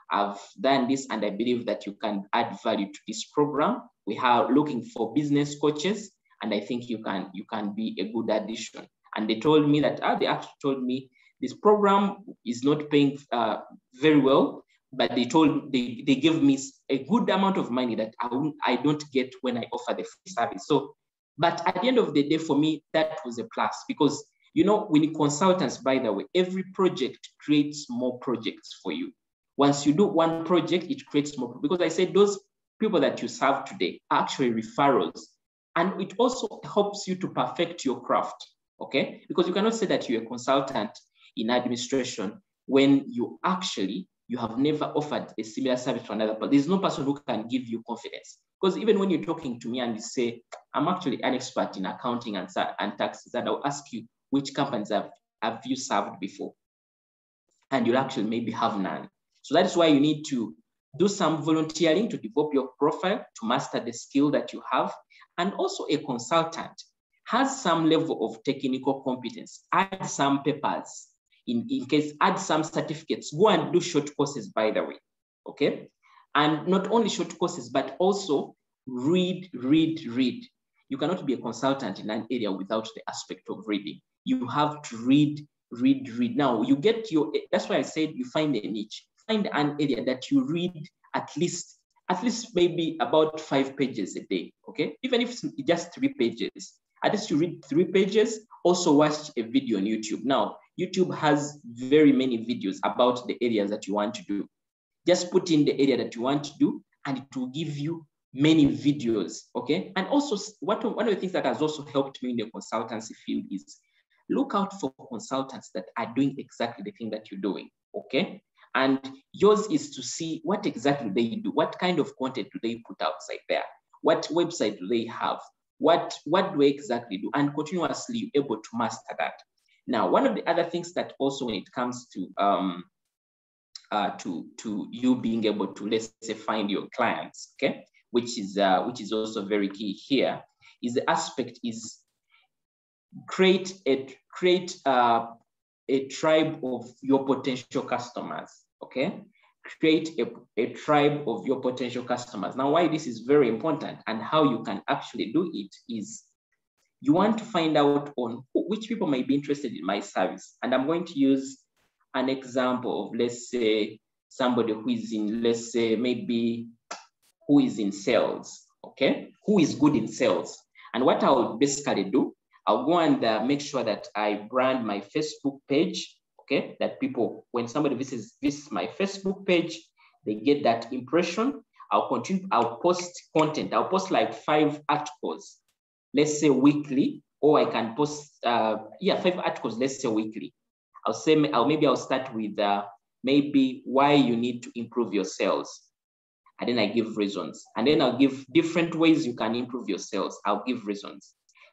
I've done this and I believe that you can add value to this program. We are looking for business coaches and I think you can be a good addition. And they told me that, they actually told me this program is not paying very well, but they gave me a good amount of money that I don't get when I offer the free service. So, but at the end of the day, for me, that was a plus because, you know, when consultants, by the way, every project creates more projects for you. Once you do one project, it creates more, because I said those people that you serve today are actually referrals. And it also helps you to perfect your craft, okay? Because you cannot say that you're a consultant in administration when you have never offered a similar service to another person. There's no person who can give you confidence. Because even when you're talking to me and you say, I'm actually an expert in accounting and taxes, and I'll ask you, which companies have you served before? And you'll actually maybe have none. So that is why you need to do some volunteering to develop your profile, to master the skill that you have. And also a consultant has some level of technical competence. Add some papers, in case, add some certificates. Go and do short courses, by the way, okay? And not only short courses, but also read. You cannot be a consultant in an area without the aspect of reading. You have to read. Now, you get that's why I said you find a niche. Find an area that you read at least maybe about 5 pages a day, okay? Even if it's just 3 pages, at least you read 3 pages, also watch a video on YouTube. Now, YouTube has very many videos about the areas that you want to do. Just put in the area that you want to do and it will give you many videos, okay? And also, one of the things that has also helped me in the consultancy field is look out for consultants that are doing exactly the thing that you're doing, okay? And yours is to see what exactly they do, what kind of content do they put outside there, what website do they have, what do they exactly do, and continuously able to master that. Now, one of the other things that also when it comes to you being able to, let's say, find your clients, okay, which is also very key here, is the aspect is create a tribe of your potential customers, okay? Create a tribe of your potential customers. Now, why this is very important and how you can actually do it is you want to find out on which people might be interested in my service. And I'm going to use an example of, let's say, somebody who is in, let's say, maybe who is in sales, okay? Who is good in sales. And what I would basically do, I'll go and make sure that I brand my Facebook page, okay? That people, when somebody visits my Facebook page, they get that impression. I'll post content. I'll post like 5 articles, let's say weekly, or I can post, 5 articles, let's say weekly. I'll start with maybe why you need to improve your sales. And then I give reasons. And then I'll give different ways you can improve your sales. I'll give reasons.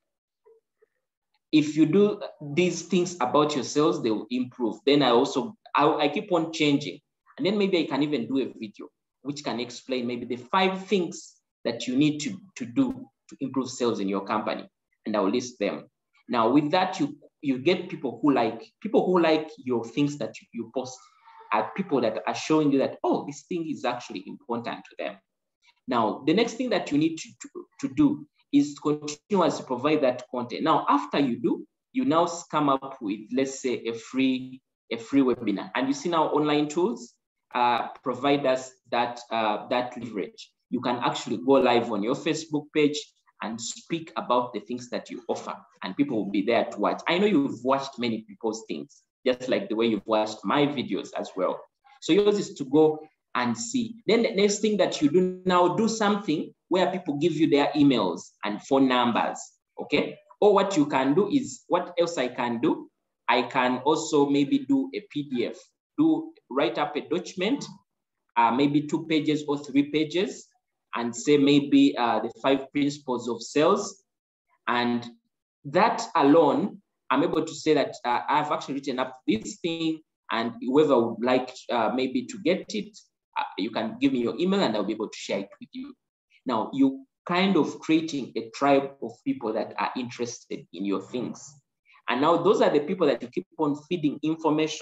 If you do these things about your sales, they will improve. Then I keep on changing. And then maybe I can even do a video which can explain maybe the 5 things that you need to do to improve sales in your company. And I'll list them. Now with that, you get people who like your things that you post, are people that are showing you that, oh, this thing is actually important to them. Now, the next thing that you need to do is continuously provide that content. Now, after you do, you now come up with, let's say, a free webinar. And you see now online tools provide us that leverage. You can actually go live on your Facebook page and speak about the things that you offer, and people will be there to watch. I know you've watched many people's things, just like the way you've watched my videos as well. So yours is to go and see. Then the next thing that you do now, do something where people give you their emails and phone numbers, okay? Or what you can do is, what else I can do? I can also maybe do a PDF, write up a document, maybe 2 pages or 3 pages, and say maybe the 5 principles of sales. And that alone, I'm able to say that I've actually written up this thing, and whoever would like maybe to get it, you can give me your email and I'll be able to share it with you. Now, you kind of creating a tribe of people that are interested in your things. And now those are the people that you keep on feeding information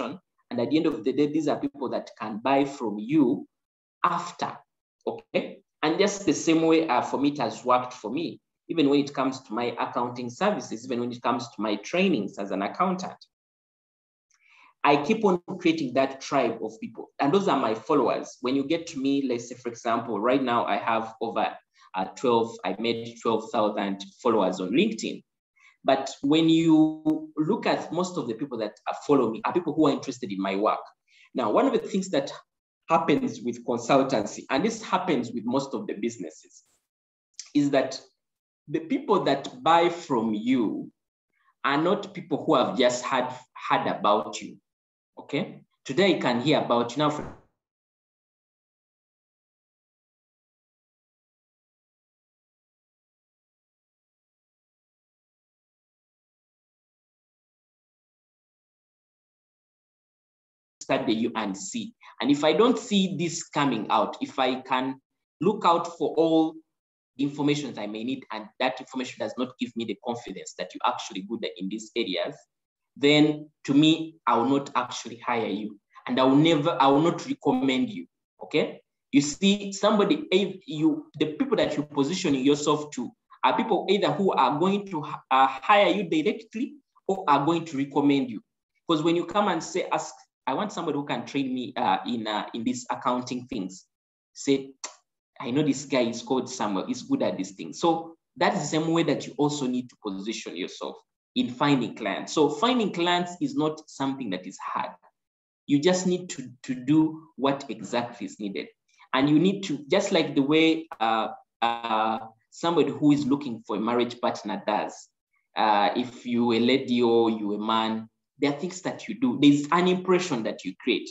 And at the end of the day, these are people that can buy from you after, okay? And just the same way for me, it has worked for me, even when it comes to my accounting services, even when it comes to my trainings as an accountant. I keep on creating that tribe of people, and those are my followers. When you get to me, let's say, for example, right now I have over I made 12,000 followers on LinkedIn. But when you look at most of the people that follow me are people who are interested in my work. Now, one of the things that happens with consultancy, and this happens with most of the businesses, is that the people that buy from you are not people who have just heard about you, okay? Today I can hear about you. Now, study you and see. And if I don't see this coming out, if I can look out for all information that I may need, and that information does not give me the confidence that you're actually good in these areas, then to me, I will not actually hire you. And I will not recommend you, okay? You see, the people that you're positioning yourself to are people either who are going to hire you directly or are going to recommend you. Because when you come and say, I want somebody who can train me in these accounting things, say, I know this guy is called Samuel, he's good at these things. So that is the same way that you also need to position yourself in finding clients. So finding clients is not something that is hard. You just need to do what exactly is needed. And you need to, just like the way somebody who is looking for a marriage partner does, if you're a lady or you're a man, there are things that you do. There's an impression that you create.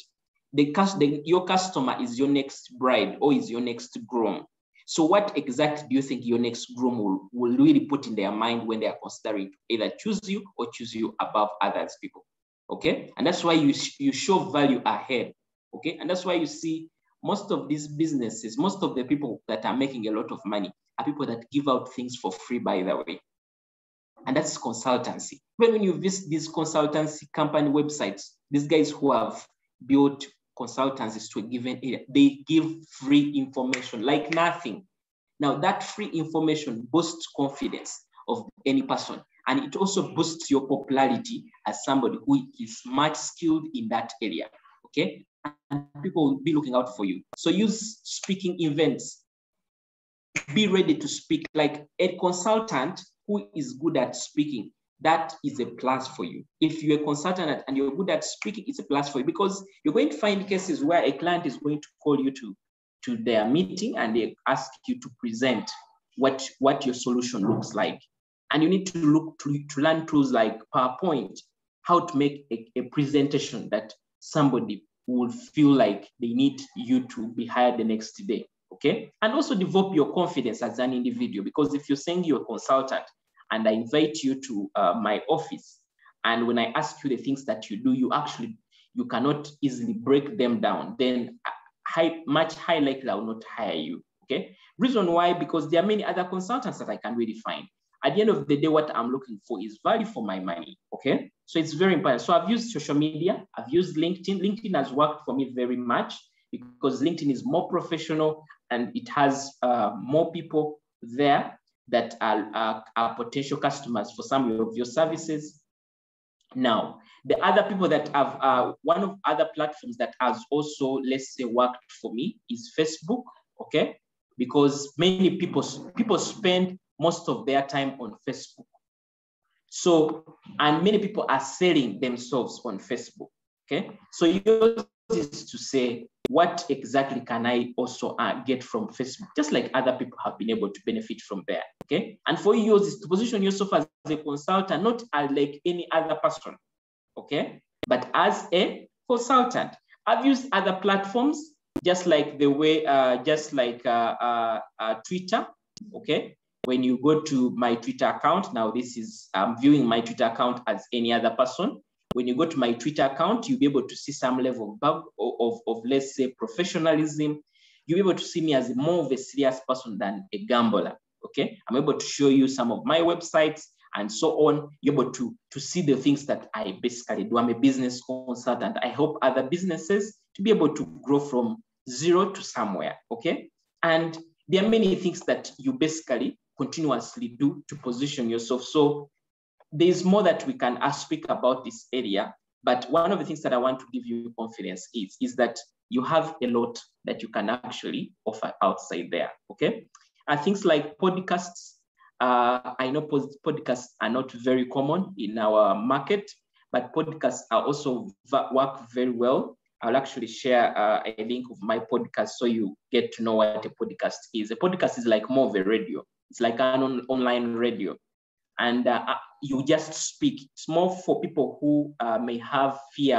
Your customer is your next bride or is your next groom. So what exactly do you think your next groom will really put in their mind when they are considering to either choose you or choose you above others people? Okay, and that's why you show value ahead. Okay, and that's why you see most of these businesses, most of the people that are making a lot of money are people that give out things for free, by the way. And that's consultancy. Even when you visit these consultancy company websites, these guys who have built consultancies to a given area, they give free information like nothing. Now that free information boosts confidence of any person, and it also boosts your popularity as somebody who is much skilled in that area, okay? And people will be looking out for you. So use speaking events. Be ready to speak. Like a consultant who is good at speaking, that is a plus for you. If you're a consultant and you're good at speaking, it's a plus for you, because you're going to find cases where a client is going to call you to their meeting and they ask you to present what your solution looks like. And you need to learn tools like PowerPoint, how to make a presentation that somebody will feel like they need you to be hired the next day, okay? And also develop your confidence as an individual, because if you're saying you're a consultant and I invite you to my office, and when I ask you the things that you do, you cannot easily break them down, then much high likely I will not hire you, okay? Reason why? Because there are many other consultants that I can really find. At the end of the day, what I'm looking for is value for my money, okay? So it's very important. So I've used social media, I've used LinkedIn. LinkedIn has worked for me very much because LinkedIn is more professional and it has more people there that are potential customers for some of your services. Now, the other people that have, one of other platforms that has also, let's say, worked for me is Facebook, okay? Because many people spend most of their time on Facebook. So, and many people are selling themselves on Facebook, okay? So yours is to say, what exactly can I also get from Facebook? Just like other people have been able to benefit from there, okay? And for yours is to position yourself as a consultant, not as like any other person, okay? But as a consultant. I've used other platforms, just like the way, Twitter, okay? When you go to my Twitter account, now I'm viewing my Twitter account as any other person. When you go to my Twitter account, you'll be able to see some level of let's say, professionalism. You'll be able to see me as more of a serious person than a gambler, okay? I'm able to show you some of my websites. and so on. You're able to see the things that I basically do. I'm a business consultant. I help other businesses to be able to grow from zero to somewhere, okay? And there are many things that you basically continuously do to position yourself. So there's more that we can speak about this area, but one of the things that I want to give you confidence is that you have a lot that you can actually offer outside there, okay? And things like podcasts. I know podcasts are not very common in our market, but podcasts are also work very well. I'll actually share a link of my podcast so you get to know what a podcast is. A podcast is like more of a radio. It's like an online radio. And you just speak. It's more for people who may have fear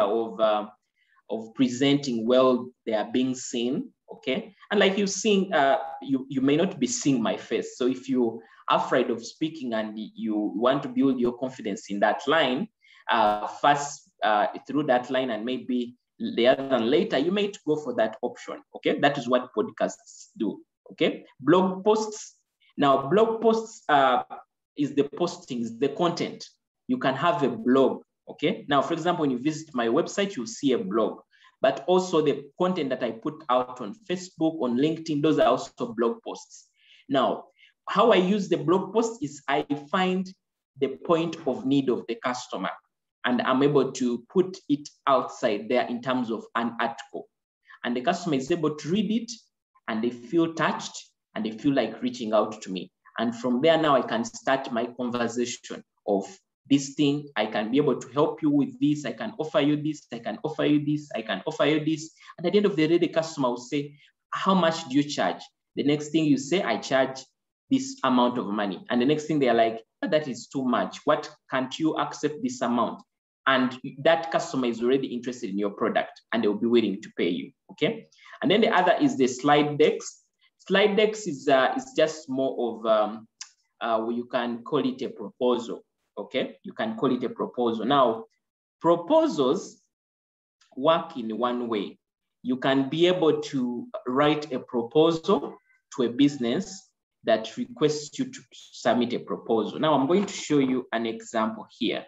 of presenting well, they are being seen, okay? And like you sing, you may not be seeing my face. So if you are afraid of speaking and you want to build your confidence in that line, first through that line and maybe later, you may go for that option, okay? That is what podcasts do, okay? Blog posts. Now, blog posts is the postings, the content. You can have a blog, okay? Now, for example, when you visit my website, you'll see a blog, but also the content that I put out on Facebook, on LinkedIn, those are also blog posts. Now, how I use the blog post is I find the point of need of the customer, and I'm able to put it outside there in terms of an article. And the customer is able to read it, and they feel touched, and they feel like reaching out to me. And from there now I can start my conversation of this thing. I can be able to help you with this. I can offer you this. I can offer you this. I can offer you this. And at the end of the day, the customer will say, how much do you charge? The next thing you say, I charge this amount of money. And the next thing they're like, oh, that is too much. What can't you accept this amount? And that customer is already interested in your product and they will be willing to pay you, okay? And then the other is the slide decks. Slide decks is just more of, you can call it a proposal, okay? You can call it a proposal. Now, proposals work in one way. You can be able to write a proposal to a business that requests you to submit a proposal. Now, I'm going to show you an example here.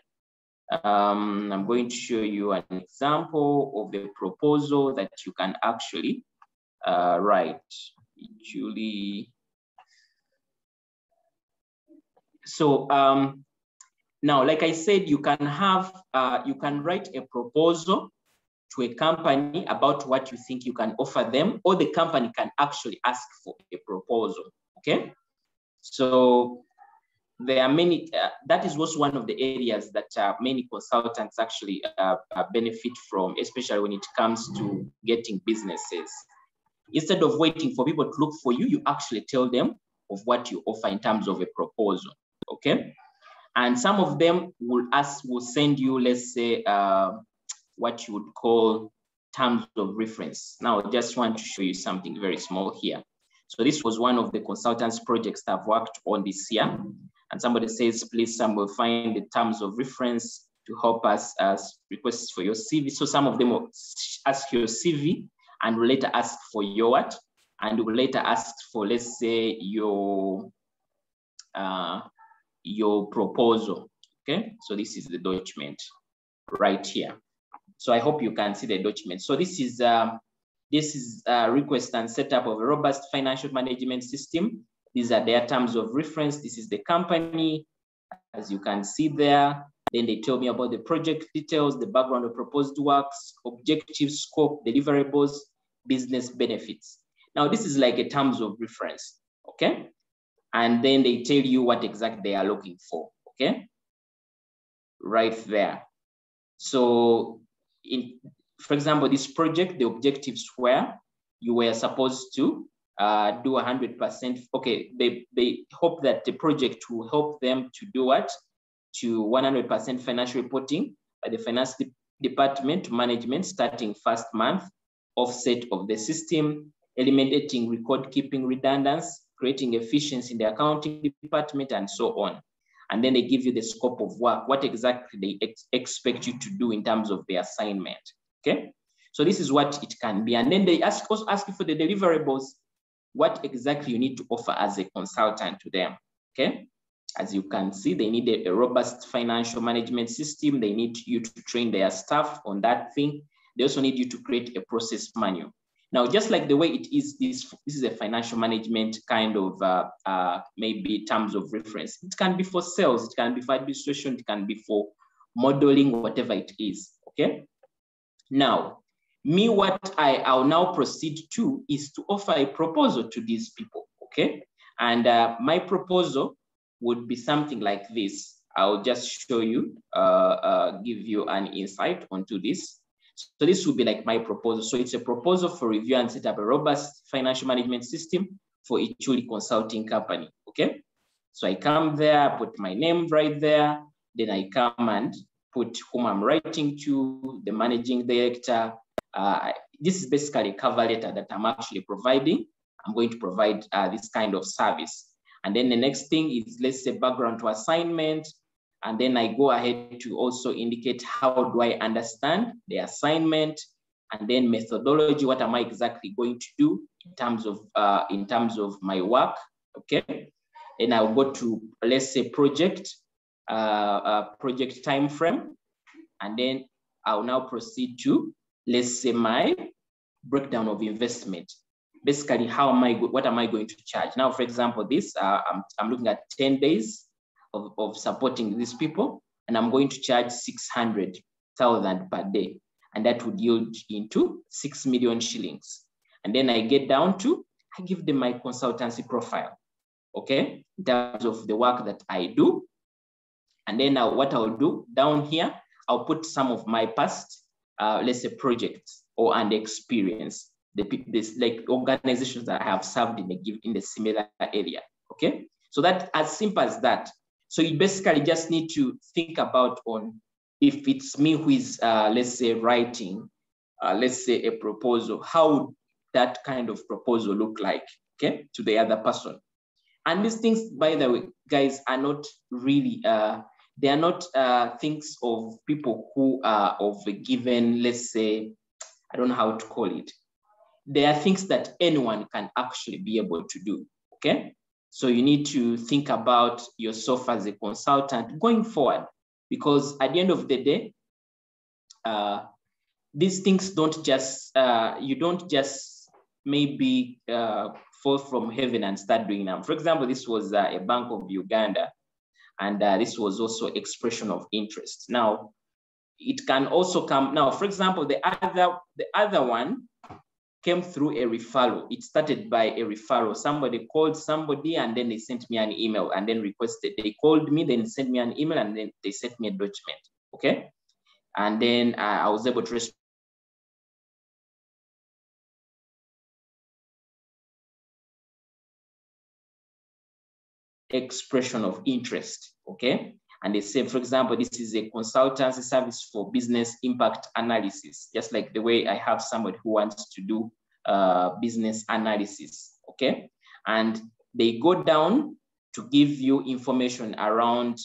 I'm going to show you an example of a proposal that you can actually write. Julie. So now, like I said, you can have, you can write a proposal to a company about what you think you can offer them, or the company can actually ask for a proposal, okay? So there are many, that is also one of the areas that many consultants actually benefit from, especially when it comes to getting businesses. Instead of waiting for people to look for you, you actually tell them of what you offer in terms of a proposal, okay? And some of them will send you, let's say, what you would call terms of reference. Now, I just want to show you something very small here. So this was one of the consultants projects that I've worked on this year. And somebody says, please, will find the terms of reference to help us as requests for your CV. So some of them will ask your CV and will later ask for your what? And will later ask for, let's say, your proposal, okay? So this is the document right here. So I hope you can see the document. So this is request and setup of a robust financial management system. These are their terms of reference. This is the company, as you can see there. Then they tell me about the project details, the background of proposed works, objectives, scope, deliverables, business benefits. Now, this is like a terms of reference, okay? And then they tell you what exactly they are looking for, okay? Right there. So, for example, this project, the objectives were, you were supposed to do 100%. Okay, they hope that the project will help them to do what? To 100% financial reporting by the finance department management starting first month, offset of the system, eliminating record keeping redundancy, creating efficiency in the accounting department, and so on. And then they give you the scope of work, what exactly they expect you to do in terms of the assignment, okay? So this is what it can be. And then they also ask you for the deliverables, what exactly you need to offer as a consultant to them, okay? As you can see, they need a robust financial management system. They need you to train their staff on that thing. They also need you to create a process manual. Now, just like the way it is, this is a financial management kind of maybe terms of reference. It can be for sales, it can be for administration, it can be for modeling, whatever it is, okay? Now, what I'll now proceed to is to offer a proposal to these people, okay? And my proposal would be something like this. I'll just show you, give you an insight onto this. So this would be like my proposal. So it's a proposal for review and set up a robust financial management system for a Ichuli consulting company, okay? So I come there, put my name right there, then I come and put whom I'm writing to, the managing director. This is basically a cover letter that I'm actually providing. I'm going to provide this kind of service. And then the next thing is, let's say, background to assignment. And then I go ahead to also indicate how do I understand the assignment, and then methodology, what am I exactly going to do in terms of my work, okay? And I'll go to, let's say, project time frame, and then I'll now proceed to, let's say, my breakdown of investment. Basically, what am I going to charge? Now, for example, this, I'm looking at 10 days of supporting these people, and I'm going to charge 600,000 per day. And that would yield into 6 million shillings. And then I get down to, I give them my consultancy profile, okay? In terms of the work that I do. And then what I'll do down here, I'll put some of my past, let's say, projects and experience, like organizations that I have served in the similar area, okay? So that, as simple as that. So you basically just need to think about on, if it's me who is, let's say, writing, let's say, a proposal, how would that kind of proposal look like, okay, to the other person? And these things, by the way, guys, are not really, they are not things of people who are of a given, let's say, I don't know how to call it. They are things that anyone can actually be able to do, okay? So you need to think about yourself as a consultant going forward, because at the end of the day, these things don't just, you don't just maybe fall from heaven and start doing them. For example, this was a Bank of Uganda, and this was also expression of interest. Now, it can also come, now, for example, the other one came through a referral. It started by a referral. Somebody called somebody, and then they sent me an email, and then requested. They called me, then sent me an email, and then they sent me a document, okay? And then I was able to respond. Expression of interest, okay? And they say, for example, this is a consultancy service for business impact analysis, just like the way I have somebody who wants to do business analysis, okay? And they go down to give you information around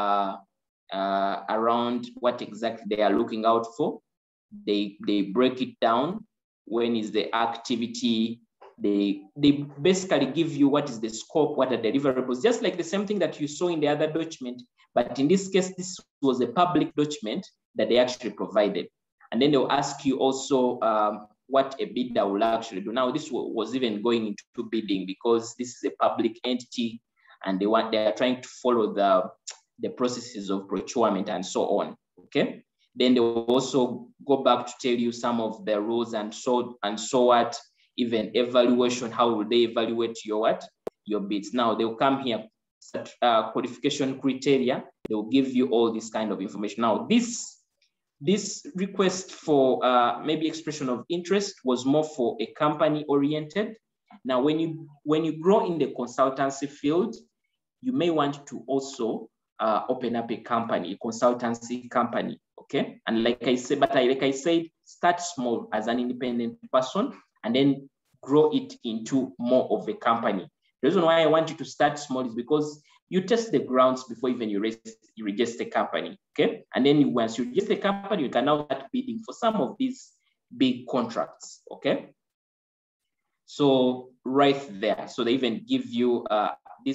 what exactly they are looking out for. They break it down. When is the activity? They basically give you what is the scope, what are the deliverables, just like the same thing that you saw in the other document. But in this case, this was a public document that they actually provided. And then they'll ask you also what a bidder will actually do. Now, this was even going into bidding, because this is a public entity, and they are trying to follow the processes of procurement and so on, okay? Then they will also go back to tell you some of the rules and so what, even evaluation, how will they evaluate your bids. Now they'll come here, qualification criteria, they'll give you all this kind of information. Now this request for maybe expression of interest was more for a company oriented. Now, when you grow in the consultancy field, you may want to also open up a company, a consultancy company, okay? And like I said, start small as an independent person, and then grow it into more of a company. The reason why I want you to start small is because you test the grounds before even you register a company, okay? And then once you register a company, you can now start bidding for some of these big contracts, okay? So right there, so they even give you this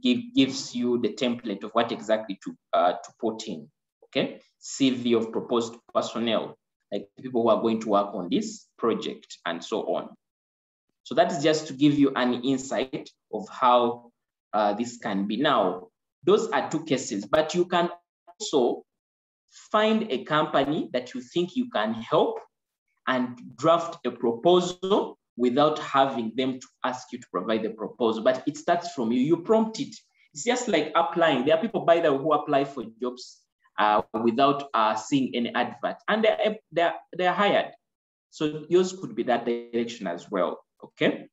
gives you the template of what exactly to put in, okay? CV of proposed personnel, like people who are going to work on this project and so on. So that is just to give you an insight of how this can be. Now, those are two cases, but you can also find a company that you think you can help and draft a proposal without having them to ask you to provide the proposal, but it starts from you. You prompt it. It's just like applying. There are people, by the way, who apply for jobs without seeing any advert, and they're hired. So yours could be that direction as well, okay?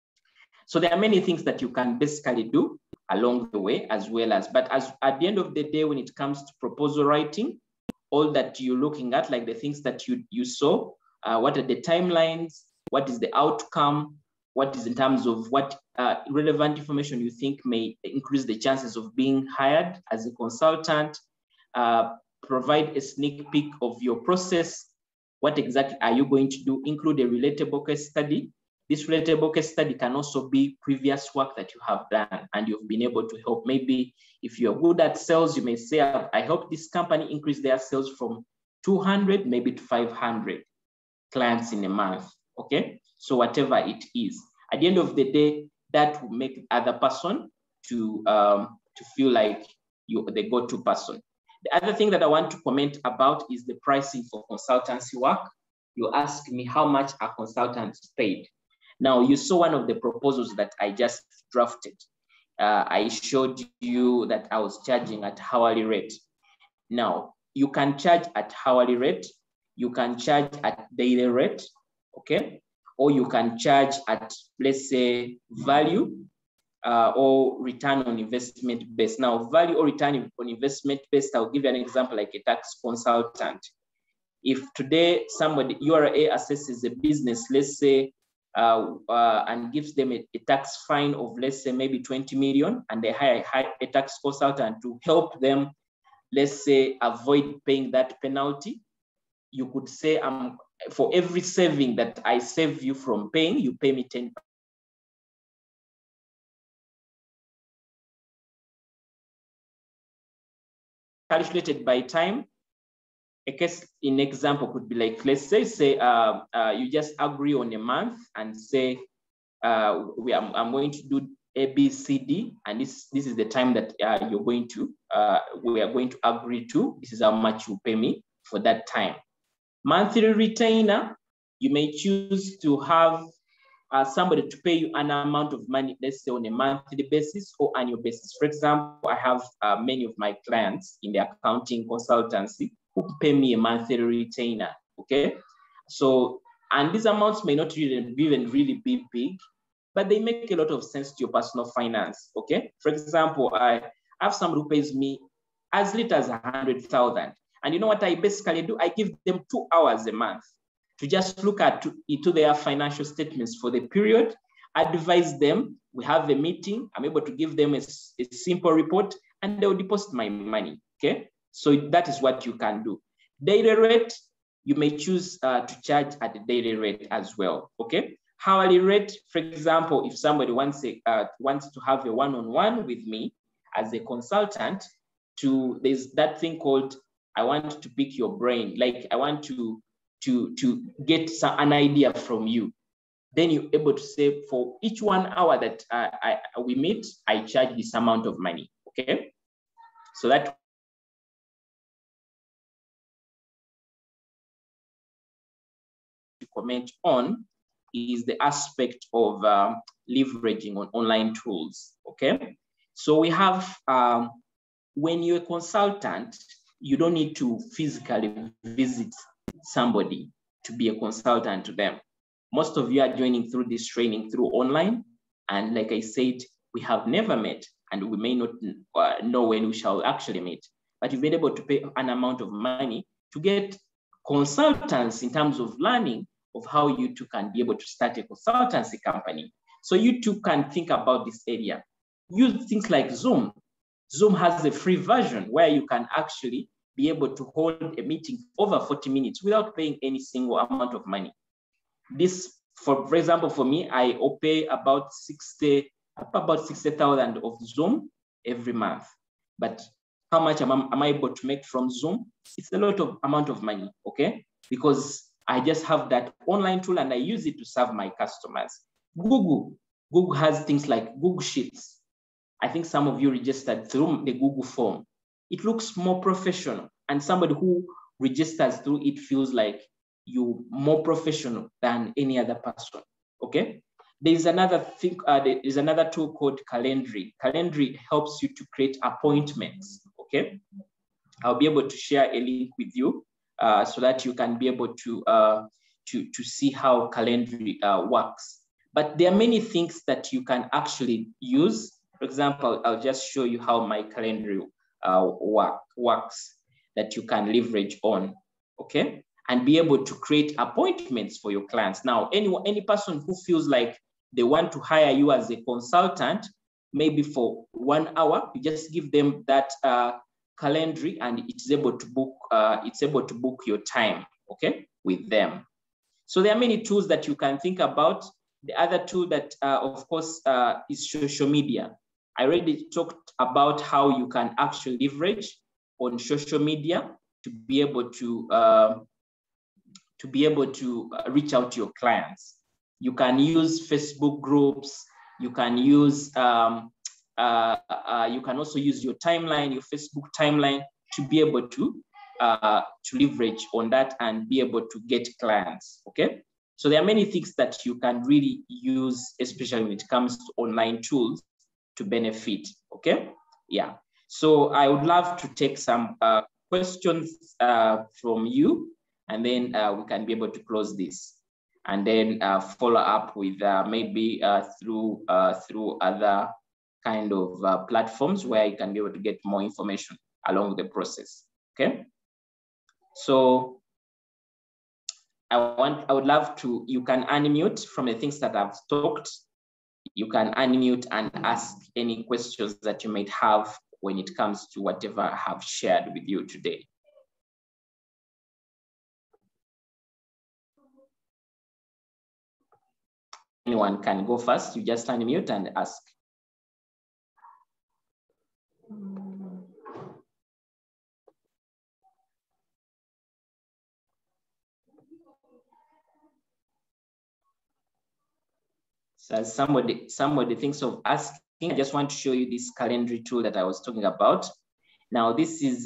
So there are many things that you can basically do along the way as well as, but as at the end of the day, when it comes to proposal writing, all that you're looking at, like the things that you saw, what are the timelines, what is the outcome, what is in terms of what relevant information you think may increase the chances of being hired as a consultant, provide a sneak peek of your process, what exactly are you going to do, include a relatable case study. This relatable case study can also be previous work that you have done and you've been able to help. Maybe if you're good at sales, you may say, I helped this company increase their sales from 200 maybe to 500 clients in a month, okay? So whatever it is, at the end of the day, that will make the other person to feel like you're the go-to person. The other thing that I want to comment about is the pricing for consultancy work. You ask me how much are consultants paid. Now, you saw one of the proposals that I just drafted. I showed you that I was charging at hourly rate. Now, you can charge at hourly rate, you can charge at daily rate, okay? Or you can charge at, let's say, value or return on investment based. Now, value or return on investment based, I'll give you an example like a tax consultant. If today somebody, URA assesses a business, let's say, and gives them a tax fine of, let's say, maybe 20 million, and they hire a tax consultant to help them, let's say, avoid paying that penalty, you could say, for every saving that I save you from paying, you pay me 10%. Calculated by time. A case in example could be like, let's say you just agree on a month and say, I'm going to do A, B, C, D, and this is the time that you're going to, we are going to agree to, this is how much you pay me for that time. Monthly retainer, you may choose to have somebody to pay you an amount of money, let's say on a monthly basis or annual basis. For example, I have many of my clients in the accounting consultancy who pay me a monthly retainer, okay? So, and these amounts may not even really be big, but they make a lot of sense to your personal finance, okay? For example, I have somebody who pays me as little as 100,000. And you know what I basically do? I give them 2 hours a month to just look into their financial statements for the period, advise them, we have a meeting, I'm able to give them a simple report, and they'll deposit my money, okay? So that is what you can do. Daily rate, you may choose to charge at the daily rate as well, okay? Hourly rate, for example, if somebody wants to have a one-on-one with me as a consultant, there's that thing called, I want to pick your brain, like I want to get an idea from you. Then you're able to say, for each 1 hour that we meet, I charge this amount of money, okay? So that to comment on is the aspect of leveraging on online tools, okay? So we have, when you're a consultant, you don't need to physically visit somebody to be a consultant to them. Most of you are joining through this training through online. And like I said, we have never met and we may not know when we shall actually meet, but you've been able to pay an amount of money to get consultants in terms of learning of how you too can be able to start a consultancy company. So you too can think about this area. Use things like Zoom. Zoom has a free version where you can actually be able to hold a meeting over 40 minutes without paying any single amount of money. This, for example, for me, I pay about 60,000 of Zoom every month. But how much am I able to make from Zoom? It's a lot of amount of money, okay? Because I just have that online tool and I use it to serve my customers. Google has things like Google Sheets. I think some of you registered through the Google form. It looks more professional, and somebody who registers through it feels like you're more professional than any other person, okay? There's another thing, there's another tool called Calendly. Calendly helps you to create appointments, okay? I'll be able to share a link with you so that you can be able to see how Calendly works. But there are many things that you can actually use. For example, I'll just show you how my Calendly works that you can leverage on, okay? And be able to create appointments for your clients. Now, any person who feels like they want to hire you as a consultant, maybe for 1 hour, you just give them that Calendly and it's able to book your time, okay, with them. So there are many tools that you can think about. The other tool that, of course, is social media. I already talked about how you can actually leverage on social media to be able to reach out to your clients. You can use Facebook groups. You can use you can also use your timeline, your Facebook timeline, to be able to leverage on that and be able to get clients. Okay, so there are many things that you can really use, especially when it comes to online tools, to benefit. Okay, yeah. So I would love to take some questions from you, and then we can be able to close this, and then follow up with maybe through other kind of platforms where you can be able to get more information along the process. Okay, so I would love to, you can unmute from the things that I've talked. You can unmute and ask any questions that you might have when it comes to whatever I have shared with you today. Anyone can go first. You just unmute and ask. So as somebody thinks of asking, I just want to show you this Calendly tool that I was talking about. Now, this is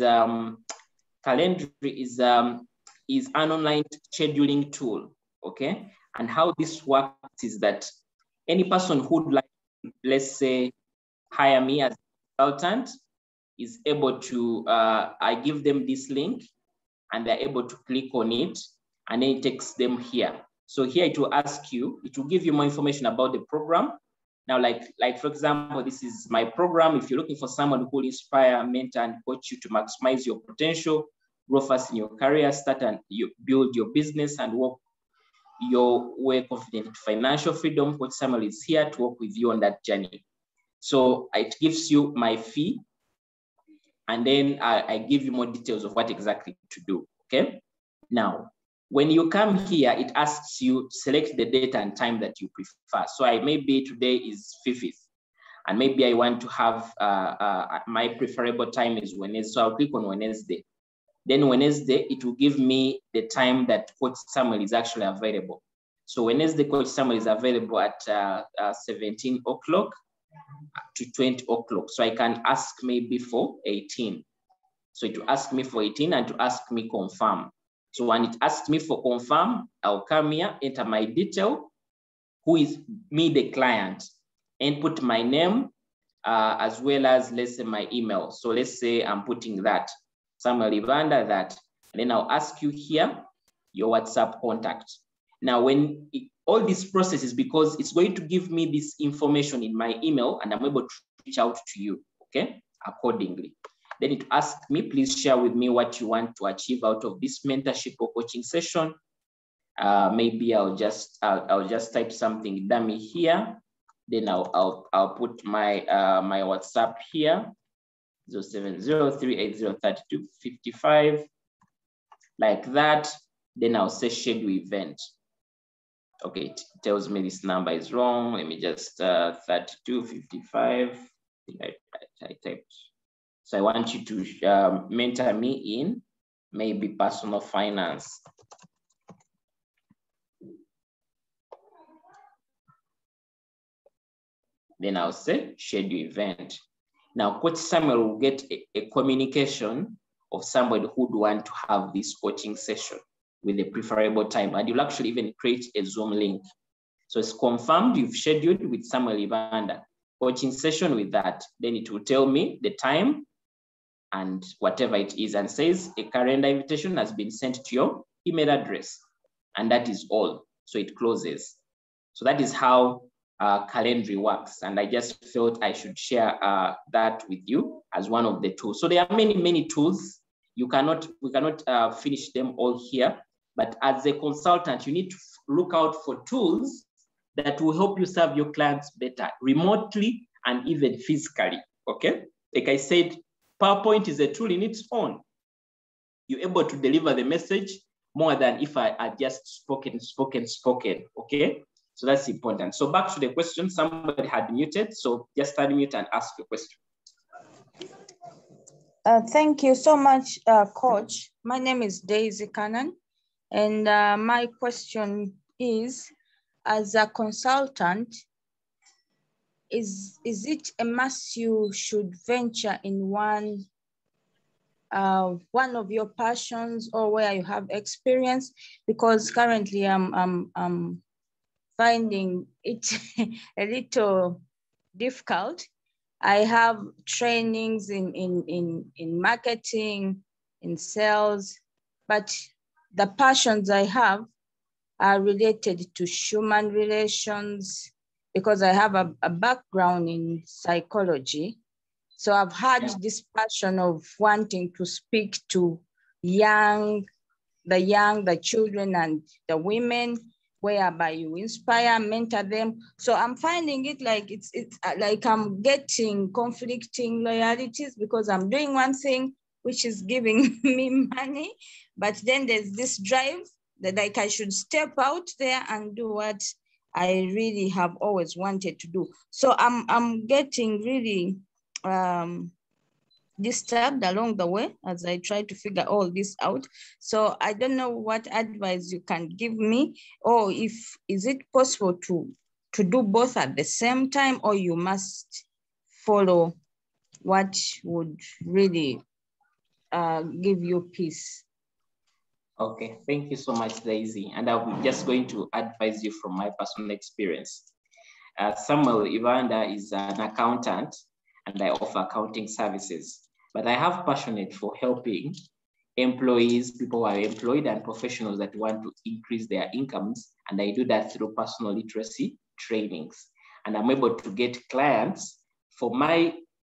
Calendly is an online scheduling tool, okay? And how this works is that any person who would like, let's say, hire me as a consultant is able to, I give them this link and they're able to click on it, and then it takes them here. So here it will ask you, it will give you more information about the program. Now, like for example, this is my program. If you're looking for someone who will inspire, mentor, and coach you to maximize your potential, grow fast in your career, start and you build your business and work your way confident into financial freedom, Coach Samuel is here to work with you on that journey. So it gives you my fee, and then I give you more details of what exactly to do, okay? Now, when you come here, it asks you select the date and time that you prefer. So maybe today is 5th, and maybe I want to have, my preferable time is Wednesday. So I'll click on Wednesday. Then Wednesday, it will give me the time that Coach Samuel is actually available. So Wednesday, Coach Samuel is available at 17 o'clock to 20 o'clock. So I can ask maybe for 18. So it will ask me for 18 and to ask me confirm. So when it asks me for confirm, I'll come here, enter my detail, who is me, the client, input my name, as well as, let's say, my email. So let's say I'm putting that, Samuel Ibanda, that, and then I'll ask you here, your WhatsApp contact. Now, when all this process is because it's going to give me this information in my email and I'm able to reach out to you, okay, accordingly. Then it asks me, please share with me what you want to achieve out of this mentorship or coaching session. Maybe I'll just type something dummy here. Then I'll put my my WhatsApp here, 07038038255, like that. Then I'll say schedule event. Okay, it tells me this number is wrong. Let me just 3255. I typed. So I want you to mentor me in maybe personal finance. Then I'll say schedule event. Now, Coach Samuel will get a communication of somebody who would want to have this coaching session with a preferable time, and you'll actually even create a Zoom link. So it's confirmed you've scheduled with Samuel Evander coaching session with that. Then it will tell me the time and whatever it is, and says a calendar invitation has been sent to your email address, and that is all. So it closes. So that is how Calendly works, and I just felt I should share that with you as one of the tools. So there are many tools. We cannot finish them all here, but as a consultant, you need to look out for tools that will help you serve your clients better, remotely and even physically. Okay, like I said, PowerPoint is a tool in its own. You're able to deliver the message more than if I had just spoken. Okay. So that's important. So back to the question, somebody had muted. So just unmute and ask your question. Thank you so much, Coach. My name is Daisy Cannon. And my question is, as a consultant, is it a must you should venture in one of your passions or where you have experience? Because currently I'm finding it a little difficult. I have trainings in marketing, in sales, but the passions I have are related to human relations because I have a background in psychology. So I've had this passion of wanting to speak to the children and the women, whereby you inspire, mentor them. So I'm finding it like it's like I'm getting conflicting loyalties because I'm doing one thing which is giving me money, but then there's this drive that like I should step out there and do what I really have always wanted to do. So I'm getting really disturbed along the way as I try to figure all this out. So I don't know what advice you can give me, or is it possible to do both at the same time, or you must follow what would really give you peace? Okay, thank you so much, Daisy. And I'm just going to advise you from my personal experience. Samuel Evander is an accountant, and I offer accounting services. But I have passionate for helping employees, people who are employed, and professionals that want to increase their incomes. And I do that through personal literacy trainings. And I'm able to get clients for my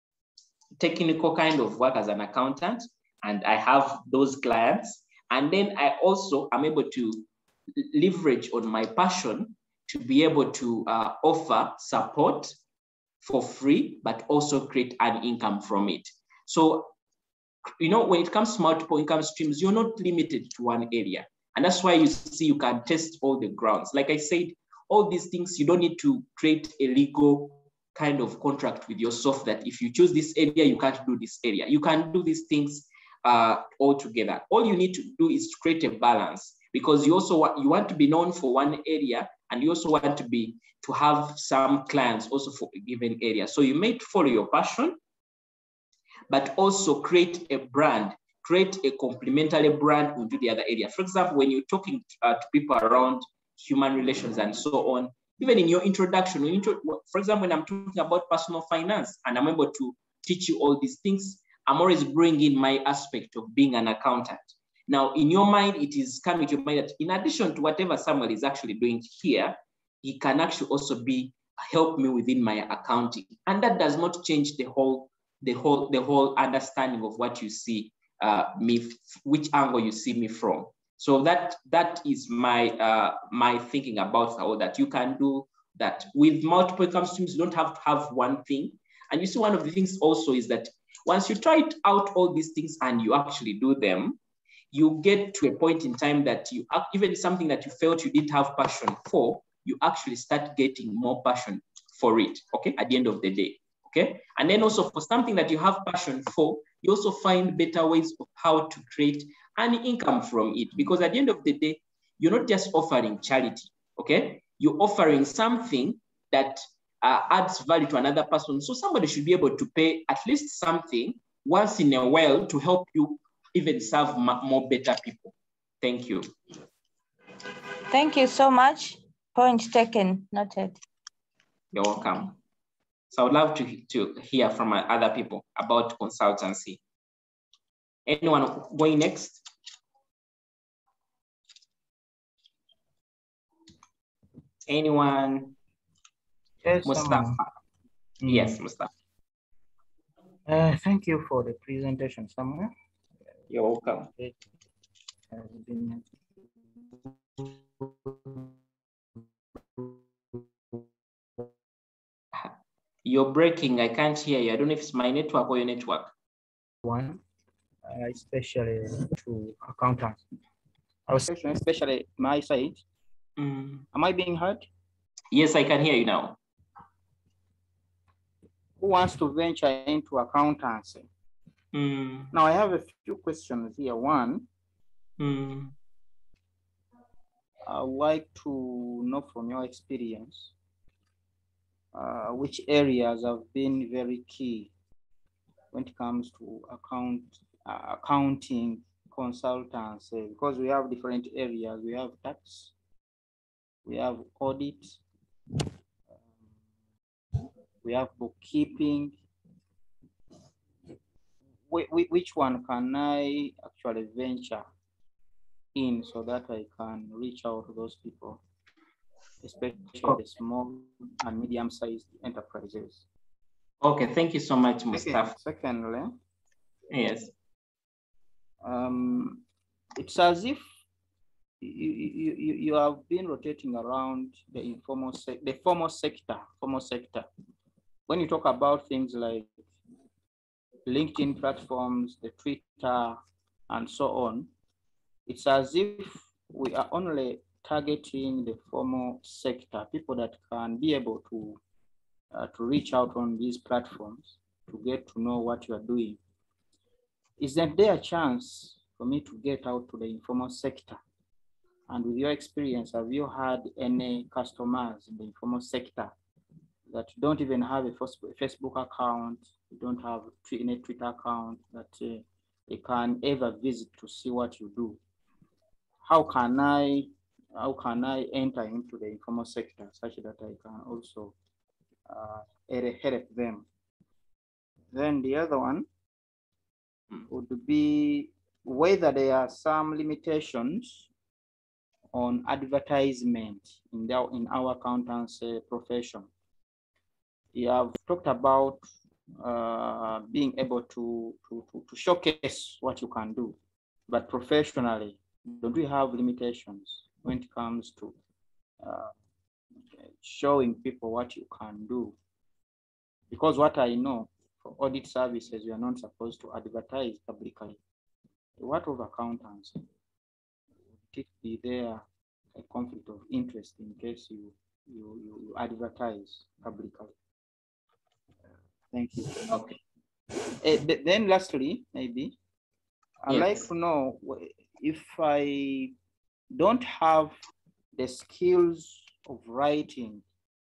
technical kind of work as an accountant. And I have those clients. And then I also am able to leverage on my passion to be able to offer support for free, but also create an income from it. So, you know, when it comes to multiple income streams, you're not limited to one area. And that's why you see you can test all the grounds. Like I said, all these things, you don't need to create a legal kind of contract with yourself that if you choose this area, you can't do this area. You can do these things all together. All you need to do is to create a balance, because you also want to be known for one area, and you also want to have some clients also for a given area. So you may follow your passion, but also create a brand, create a complementary brand into the other area. For example, when you're talking to people around human relations and so on, even in your introduction, for example, when I'm talking about personal finance and I'm able to teach you all these things, I'm always bringing my aspect of being an accountant. Now, in your mind, it is coming to your mind that in addition to whatever Samuel is actually doing here, he can actually also help me within my accounting. And that does not change the whole understanding of what you see which angle you see me from. So that is my thinking about how that you can do that. With multiple income streams, you don't have to have one thing. And you see, one of the things also is that once you try out all these things and you actually do them, you get to a point in time that you, even something that you felt you didn't have passion for, you actually start getting more passion for it, okay, at the end of the day. okay? And then also for something that you have passion for, you also find better ways of how to create an income from it. Because at the end of the day, you're not just offering charity, okay? You're offering something that adds value to another person. So somebody should be able to pay at least something once in a while to help you even serve more better people. Thank you. Thank you so much. Point taken, noted. You're welcome. So I would love to hear from other people about consultancy. Anyone going next? Anyone? Yes, Mustafa. Yes, Mustafa. Thank you for the presentation, Samuel. You're welcome. It has been You're breaking. I can't hear you. I don't know if it's my network or your network. one, especially to accountants. I was especially my side. Am I being heard? Yes, I can hear you now. Who wants to venture into accountancy? Now I have a few questions here. One, I'd like to know from your experience, which areas have been very key when it comes to accounting consultants, because we have different areas. We have tax, we have audit, we have bookkeeping. Which one can I actually venture in so that I can reach out to those people, especially the small and medium-sized enterprises? Okay, thank you so much, Mustafa. Secondly, yes, it's as if you have been rotating around the formal sector. When you talk about things like LinkedIn platforms, the Twitter, and so on, it's as if we are only targeting the formal sector, people that can be able to reach out on these platforms to get to know what you are doing. Isn't there a chance for me to get out to the informal sector? And with your experience, have you had any customers in the informal sector that don't even have a Facebook account, don't have a Twitter account, that they can ever visit to see what you do? How can I enter into the informal sector such that I can also help them? Then the other one would be whether there are some limitations on advertisement in our accountancy profession. You have talked about being able to showcase what you can do, but professionally, don't we have limitations when it comes to showing people what you can do? Because what I know, for audit services, you are not supposed to advertise publicly. What of accountants? Would it be there a conflict of interest in case you advertise publicly? Thank you. Okay. Then lastly, maybe, I'd like to know if I don't have the skills of writing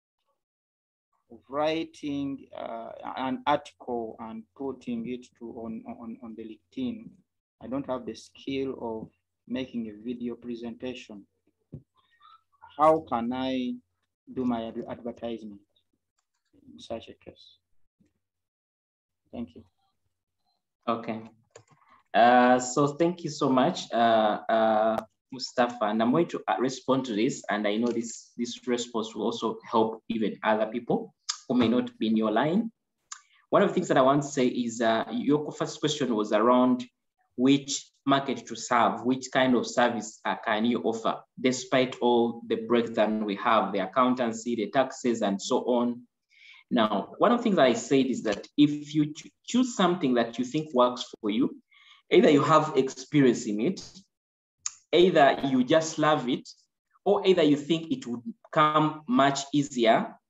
an article and putting it on the LinkedIn. I don't have the skill of making a video presentation. How can I do my advertisement in such a case? Thank you. Okay. So thank you so much, Mustafa, and I'm going to respond to this, and I know this response will also help even other people who may not be in your line. One of the things that I want to say is your first question was around which market to serve, which kind of service can you offer, despite all the breakdown we have, the accountancy, the taxes, and so on. Now, one of the things that I said is that if you choose something that you think works for you, either you have experience in it, either you just love it, or either you think it would come much easier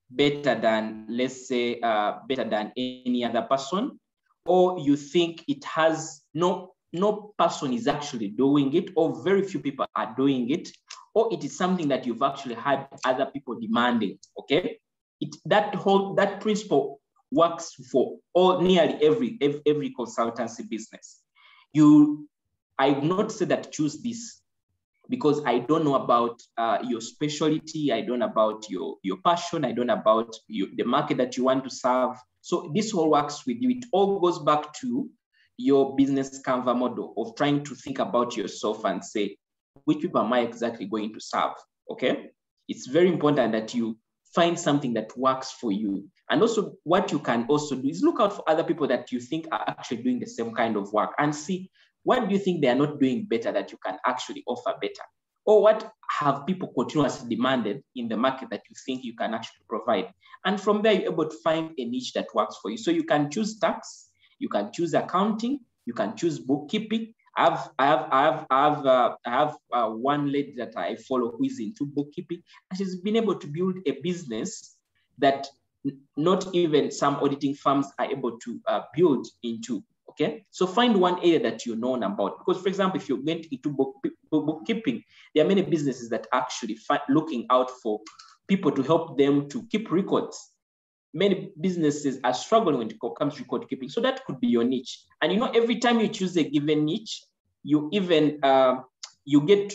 better than, let's say, better than any other person, or you think it has no person is actually doing it, or very few people are doing it, or it is something that you've actually had other people demanding, okay? That principle works for nearly every consultancy business. I would not say that choose this, because I don't know about your specialty, I don't know about your passion, I don't know about the market that you want to serve. So this all works with you. It all goes back to your business Canva model of trying to think about yourself and say, which people am I exactly going to serve, okay? It's very important that you find something that works for you. And also what you can also do is look out for other people that you think are actually doing the same kind of work and see, what do you think they are not doing better that you can actually offer better? Or what have people continuously demanded in the market that you think you can actually provide? And from there, you're able to find a niche that works for you. So you can choose tax, you can choose accounting, you can choose bookkeeping. I have one lady that I follow who is into bookkeeping, and she's been able to build a business that not even some auditing firms are able to build into. Okay, so find one area that you're known about. Because, for example, if you're going into bookkeeping, there are many businesses that actually looking out for people to help them to keep records. Many businesses are struggling when it comes to record keeping. So that could be your niche. And you know, every time you choose a given niche, you even you get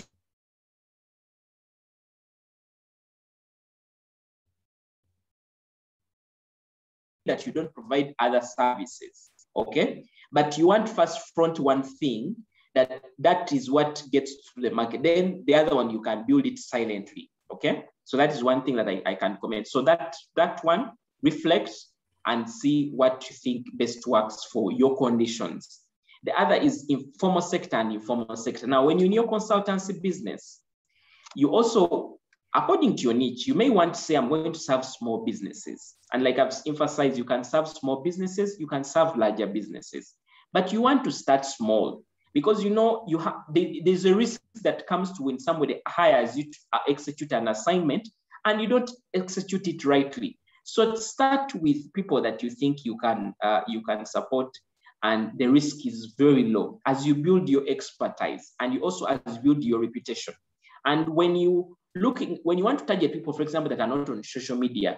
that you don't provide other services, okay? But you want to first front one thing that is what gets to the market. Then the other one, you can build it silently, okay? So that is one thing that I can comment. So that one, reflect and see what you think best works for your conditions. The other is informal sector and informal sector. Now, when you're in your consultancy business, you also, according to your niche, you may want to say, I'm going to serve small businesses. And like I've emphasized, you can serve small businesses, you can serve larger businesses, but you want to start small because you know there's a risk that comes to when somebody hires you to execute an assignment and you don't execute it rightly. So start with people that you think you can support, and the risk is very low as you build your expertise and you also as you build your reputation. And when you want to target people, for example, that are not on social media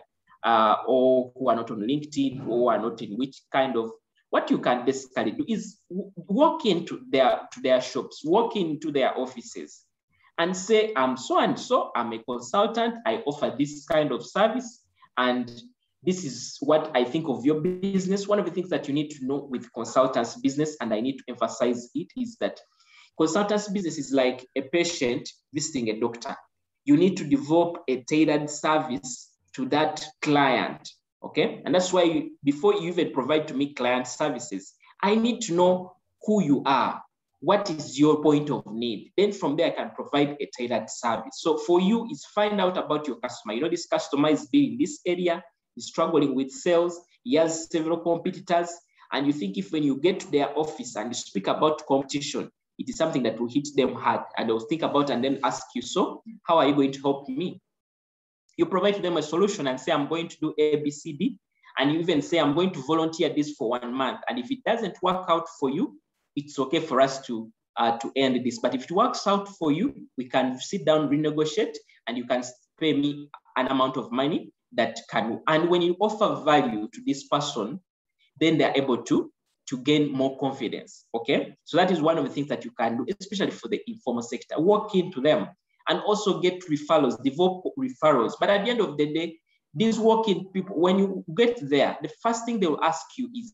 or who are not on LinkedIn or are not in which kind of, what you can basically do is walk into their shops, walk into their offices and say, I'm so and so, I'm a consultant, I offer this kind of service, and this is what I think of your business. One of the things that you need to know with consultants business, and I need to emphasize it, is that consultancy business is like a patient visiting a doctor. You need to develop a tailored service to that client, okay? And that's why before you even provide to me client services, I need to know who you are. What is your point of need? Then from there, I can provide a tailored service. So for you, it's find out about your customer. You know, this customer is in this area, he's struggling with sales, he has several competitors, and you think if when you get to their office and you speak about competition, it is something that will hit them hard, and they'll think about and then ask you, so how are you going to help me? You provide to them a solution and say, I'm going to do A, B, C, D. And you even say, I'm going to volunteer this for 1 month. And if it doesn't work out for you, it's okay for us to end this. But if it works out for you, we can sit down, renegotiate, and you can pay me an amount of money that can, and when you offer value to this person, then they're able to gain more confidence, okay? So that is one of the things that you can do, especially for the informal sector. Walk into them and also get referrals, develop referrals. But at the end of the day, these walk-in people, when you get there, the first thing they will ask you is,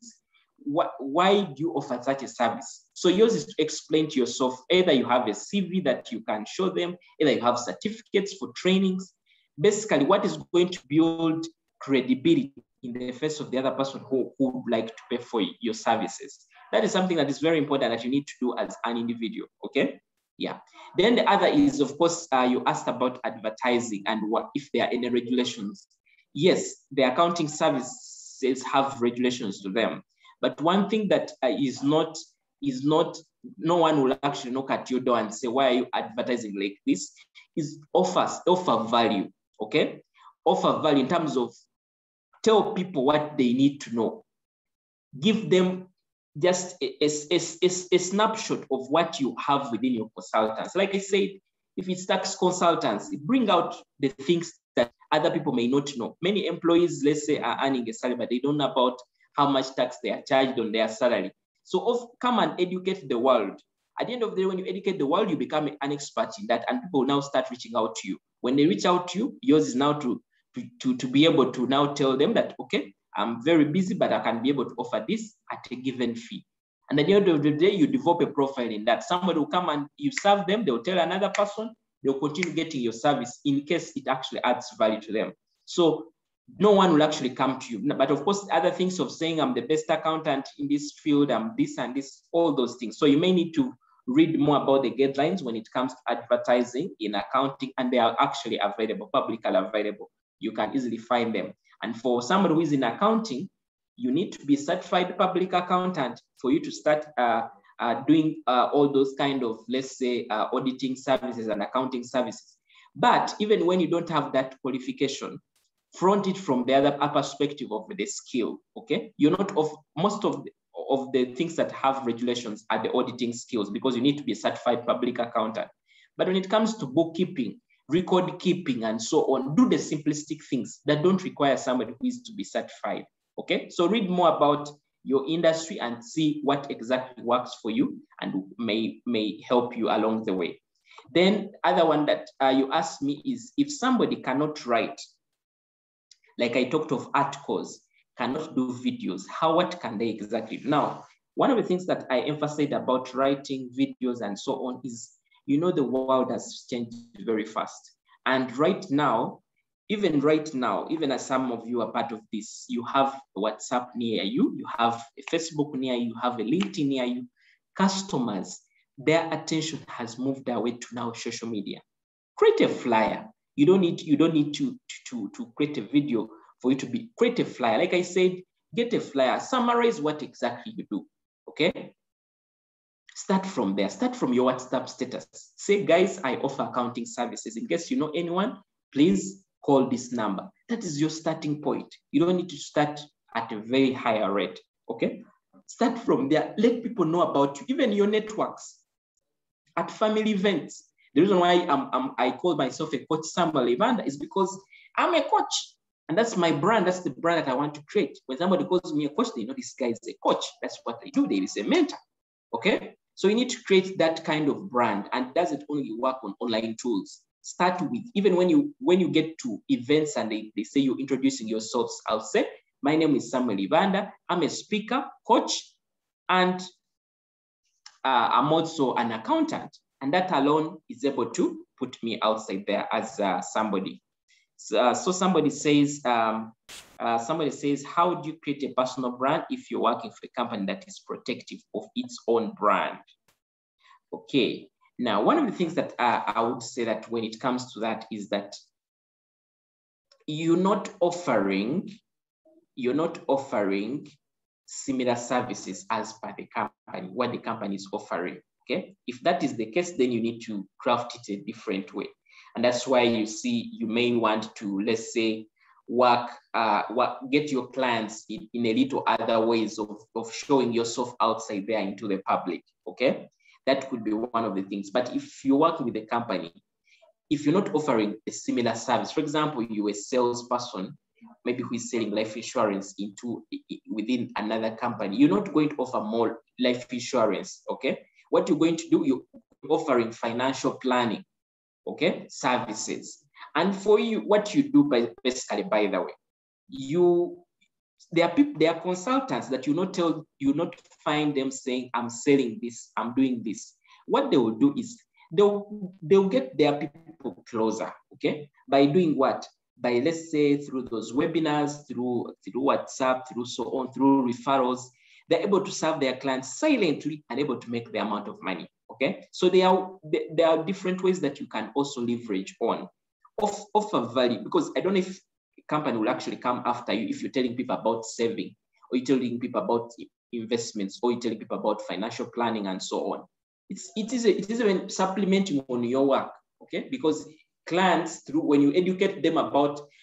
why do you offer such a service? So yours is to explain to yourself, either you have a CV that you can show them, either you have certificates for trainings. Basically, what is going to build credibility in the face of the other person who would like to pay for your services. That is something that is very important that you need to do as an individual, okay? Yeah. Then the other is, of course, you asked about advertising and what if there are any regulations. Yes, the accounting services have regulations to them. But one thing that is not, no one will actually knock at your door and say, why are you advertising like this? Is offer value, okay? Offer value in terms of tell people what they need to know. Give them just a snapshot of what you have within your consultants. Like I said, if it's tax consultants, bring out the things that other people may not know. Many employees, let's say, are earning a salary, but they don't know about how much tax they are charged on their salary. So come and educate the world. At the end of the day, when you educate the world, you become an expert in that, and people now start reaching out to you. When they reach out to you, yours is now to be able to now tell them that, okay, I'm very busy, but I can be able to offer this at a given fee. And at the end of the day, you develop a profile in that. Somebody will come and you serve them, they'll tell another person, they'll continue getting your service in case it actually adds value to them. So no one will actually come to you. But of course, other things of saying I'm the best accountant in this field, I'm this and this, all those things. So you may need to read more about the guidelines when it comes to advertising in accounting, and they are actually available, publicly available. You can easily find them. And for somebody who is in accounting, you need to be certified public accountant for you to start doing all those kind of, let's say, auditing services and accounting services. But even when you don't have that qualification, front it from the other perspective of the skill, okay? You're not most of the things that have regulations are the auditing skills, because you need to be a certified public accountant. But when it comes to bookkeeping, record keeping, and so on, do the simplistic things that don't require somebody who is to be certified, okay? So read more about your industry and see what exactly works for you and may help you along the way. Then other one that you asked me is, if somebody cannot write, like I talked of articles, cannot do videos, what can they exactly do? Now, one of the things that I emphasized about writing videos and so on is, you know, the world has changed very fast. And right now, even as some of you are part of this, you have WhatsApp near you, you have a Facebook near you, you have a LinkedIn near you. Customers, their attention has moved away to now social media. Create a flyer. You don't need to create a video for you to create a flyer. Like I said, get a flyer, summarize what exactly you do, okay? Start from there, start from your WhatsApp status. Say, guys, I offer accounting services. In case you know anyone, please call this number. That is your starting point. You don't need to start at a very higher rate, okay? Start from there, let people know about you, even your networks, at family events. The reason why I call myself a coach Samuel Evander is because I'm a coach. And that's my brand. That's the brand that I want to create. When somebody calls me a coach, they know this guy is a coach. That's what they do. There is a mentor. Okay? So you need to create that kind of brand. And it doesn't only work on online tools. Start with, even when you get to events and they say you're introducing yourselves, I'll say, my name is Samuel Evander. I'm a speaker, coach, and I'm also an accountant. And that alone is able to put me outside there as somebody. So somebody says, how do you create a personal brand if you're working for a company that is protective of its own brand? Okay. Now, one of the things that I would say that when it comes to that is that you're not offering similar services as per the company, what the company is offering. Okay, if that is the case, then you need to craft it a different way. And that's why you see, you may want to, let's say, get your clients in a little other ways of showing yourself outside there into the public, okay? That could be one of the things. But if you're working with a company, if you're not offering a similar service, for example, you're a salesperson, maybe who is selling life insurance within another company, you're not going to offer more life insurance, okay? What you're going to do, you're offering financial planning, okay, services. And for you, what you do basically, by the way, there are consultants that you not find them saying, I'm selling this, I'm doing this. What they will do is they'll get their people closer, okay? By doing what? By, let's say, through those webinars, through WhatsApp, through so on, through referrals. They're able to serve their clients silently and able to make the amount of money, okay? So there are different ways that you can also leverage on, offer value, because I don't know if a company will actually come after you if you're telling people about saving, or you're telling people about investments, or you're telling people about financial planning and so on. It is even supplementing on your work, okay? Because clients, when you educate them about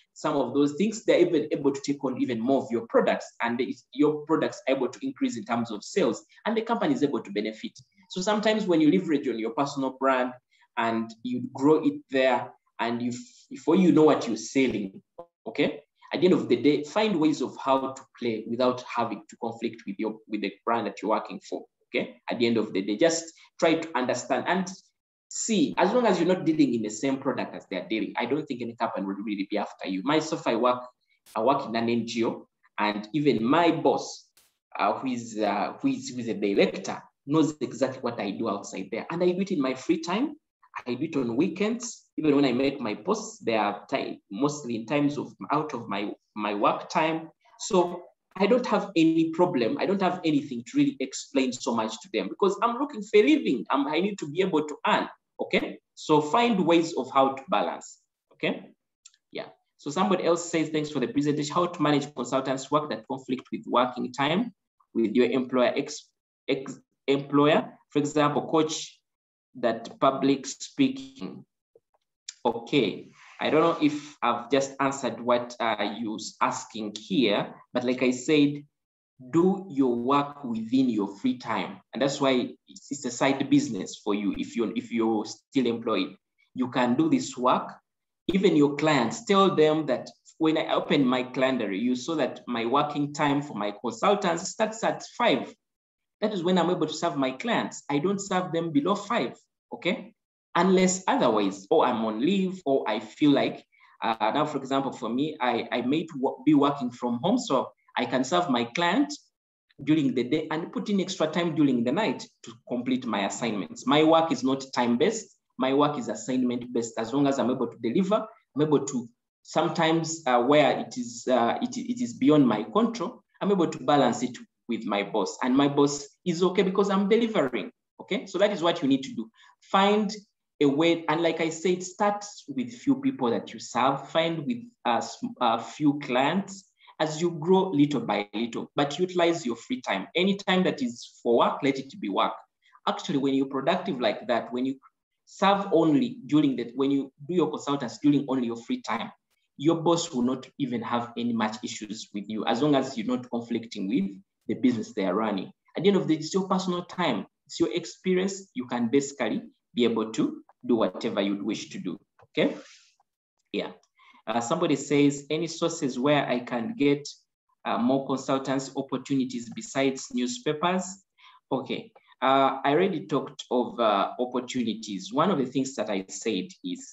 some of those things, they're even able to take on even more of your products, and your products are able to increase in terms of sales, and the company is able to benefit. So sometimes when you leverage on your personal brand and you grow it there, and before you know what you're selling, okay, at the end of the day, find ways of how to play without having to conflict with the brand that you're working for. Okay, at the end of the day, just try to understand and see, as long as you're not dealing in the same product as they're dealing, I don't think any company will really be after you. Myself, I work in an NGO, and even my boss, who is a director, knows exactly what I do outside there. And I do it in my free time. I do it on weekends. Even when I make my posts, they are mostly in times of out of my work time. So I don't have any problem. I don't have anything to really explain so much to them, because I'm looking for a living. I need to be able to earn. Okay, so find ways of how to balance. Okay, yeah. So somebody else says, thanks for the presentation. How to manage consultants' work that conflict with working time with your employer, employer. For example, coach that public speaking. Okay, I don't know if I've just answered what you're asking here, but like I said, do your work within your free time. And that's why it's a side business for you. If you're still employed, you can do this work. Even your clients, tell them that when I open my calendar, you saw that my working time for my consultants starts at 5. That is when I'm able to serve my clients. I don't serve them below 5, okay? Unless otherwise, or I'm on leave, or I feel like, now, for example, for me, I may be working from home, so I can serve my client during the day and put in extra time during the night to complete my assignments. My work is not time-based. My work is assignment-based. As long as I'm able to deliver, I'm able to, sometimes where it is beyond my control, I'm able to balance it with my boss. And my boss is okay because I'm delivering, okay? So that is what you need to do. Find a way, and like I said, start with few people that you serve, find with a few clients as you grow little by little, but utilize your free time. Any time that is for work, let it be work. Actually, when you're productive like that, when you serve only during that, when you do your consultants during only your free time, your boss will not even have any much issues with you, as long as you're not conflicting with the business they are running. At the end of the day, it's your personal time, it's your experience. You can basically be able to do whatever you'd wish to do, okay? Yeah. Somebody says, any sources where I can get more consultants opportunities besides newspapers? Okay, I already talked of opportunities. One of the things that I said is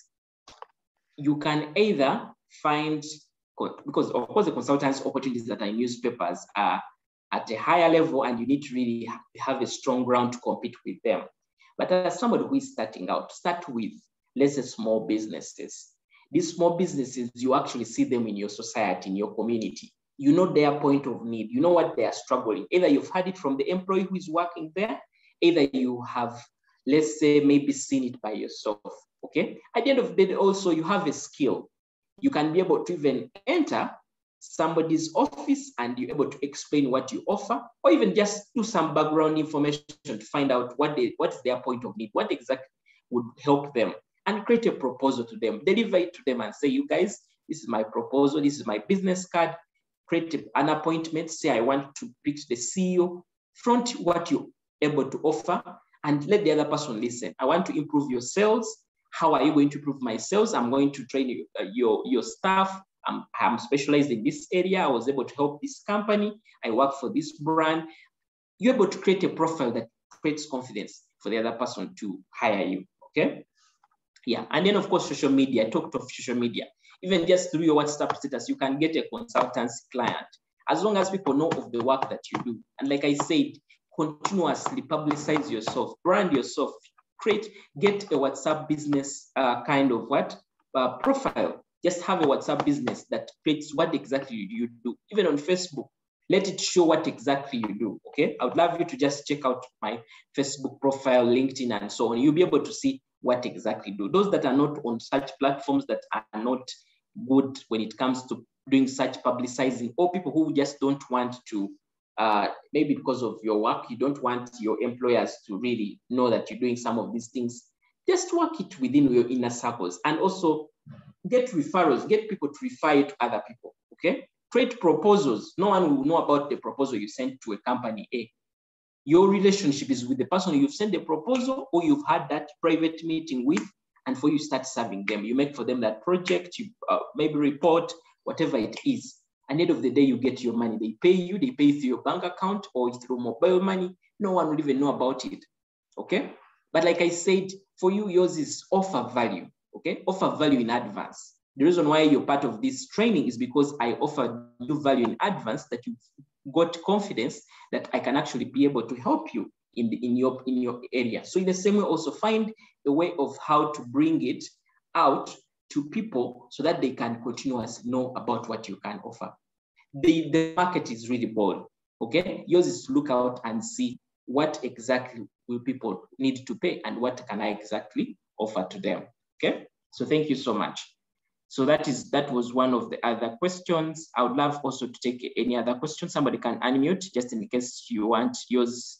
you can either find, because of course the consultants opportunities that are in newspapers are at a higher level, and you need to really have a strong ground to compete with them. But as somebody who is starting out, start with, let's say, small businesses. These small businesses, you actually see them in your society, in your community. You know their point of need. You know what they are struggling. Either you've heard it from the employee who is working there, either you have, let's say, maybe seen it by yourself, okay? At the end of the day, also, you have a skill. You can be able to even enter somebody's office and you're able to explain what you offer, or even just do some background information to find out what is their point of need, what exactly would help them, and create a proposal to them, deliver it to them and say, you guys, this is my proposal, this is my business card, create an appointment, say I want to pitch the CEO, front what you're able to offer, and let the other person listen. I want to improve your sales. How are you going to improve my sales? I'm going to train your staff. I'm specialized in this area. I was able to help this company. I work for this brand. You're able to create a profile that creates confidence for the other person to hire you, okay? Yeah, and then of course, social media. I talked of social media. Even just through your WhatsApp status, you can get a consultancy client, as long as people know of the work that you do. And like I said, continuously publicize yourself, brand yourself, get a WhatsApp business kind of profile. Just have a WhatsApp business that creates what exactly you do. Even on Facebook, let it show what exactly you do, okay? I would love you to just check out my Facebook profile, LinkedIn, and so on. You'll be able to see what exactly you do. Those that are not on such platforms that are not good when it comes to doing such publicizing, or people who just don't want to, maybe because of your work, you don't want your employers to really know that you're doing some of these things, just work it within your inner circles. And also get referrals, get people to refer you to other people, okay? Create proposals. No one will know about the proposal you sent to a company A. Your relationship is with the person you've sent the proposal or you've had that private meeting with, and for you start serving them. You make for them that project, you maybe report, whatever it is. At the end of the day, you get your money. They pay you, they pay through your bank account or through mobile money. No one will even know about it, okay? But like I said, for you, yours is offer value, okay? Offer value in advance. The reason why you're part of this training is because I offer you value in advance that you've got confidence that I can actually be able to help you in your area. So in the same way, also find a way of how to bring it out to people so that they can continuously know about what you can offer. The market is really bold, okay? Yours is to look out and see what exactly will people need to pay and what can I exactly offer to them, okay? So thank you so much. So that was one of the other questions. I would love also to take any other questions. Somebody can unmute just in case you want yours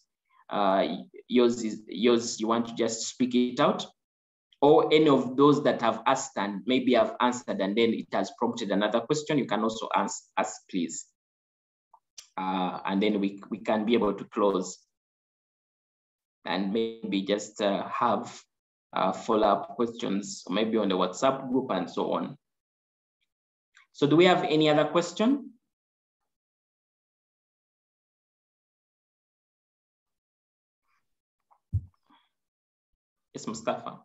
you want to just speak it out, or any of those that have asked and maybe have answered and then it has prompted another question. You can also ask please. And then we can be able to close and maybe just have follow-up questions, maybe on the WhatsApp group and so on. So do we have any other question? Yes, Mustafa.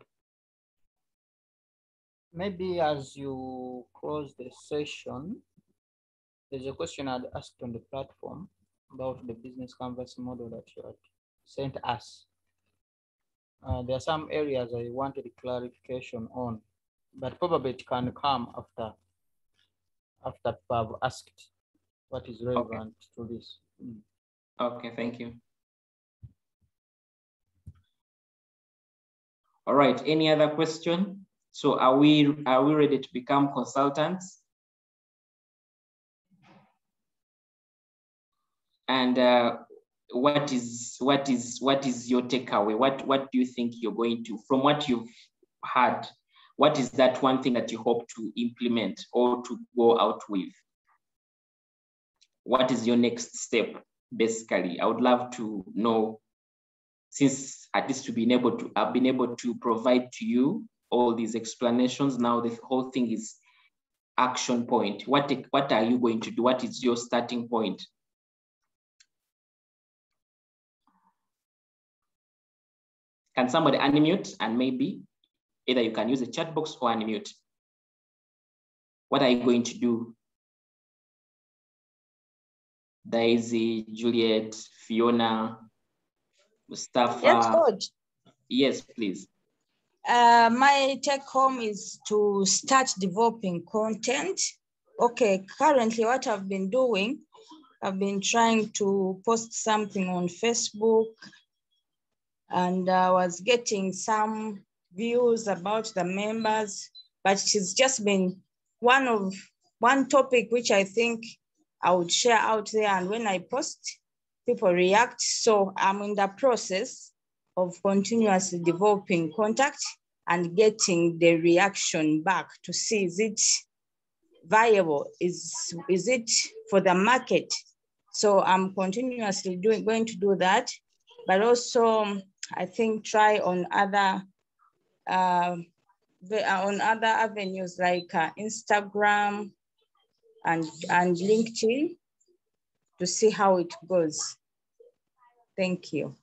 Maybe as you close the session, there's a question I'd asked on the platform about the business canvas model that you had sent us. There are some areas I wanted clarification on, but probably it can come after I've asked what is relevant to this. Okay, thank you. All right, any other question? So are we ready to become consultants? And what is your takeaway? What do you think you're going to, from what you've had, what is that one thing that you hope to implement or to go out with? What is your next step, basically? I would love to know, since at least I've been able to provide to you all these explanations. Now the whole thing is action point. What are you going to do? What is your starting point? Can somebody unmute, and maybe either you can use a chat box or unmute. What are you going to do? Daisy, Juliet, Fiona, Mustafa. Yes, Coach. Yes, please. My take home is to start developing content. Okay, currently what I've been doing, I've been trying to post something on Facebook, and I was getting some views about the members, but it's just been one topic which I think I would share out there, and when I post, people react. So I'm in the process of continuously developing contact and getting the reaction back to see, is it viable? Is it for the market? So I'm continuously going to do that, but also I think try on other avenues like Instagram and LinkedIn to see how it goes. Thank you.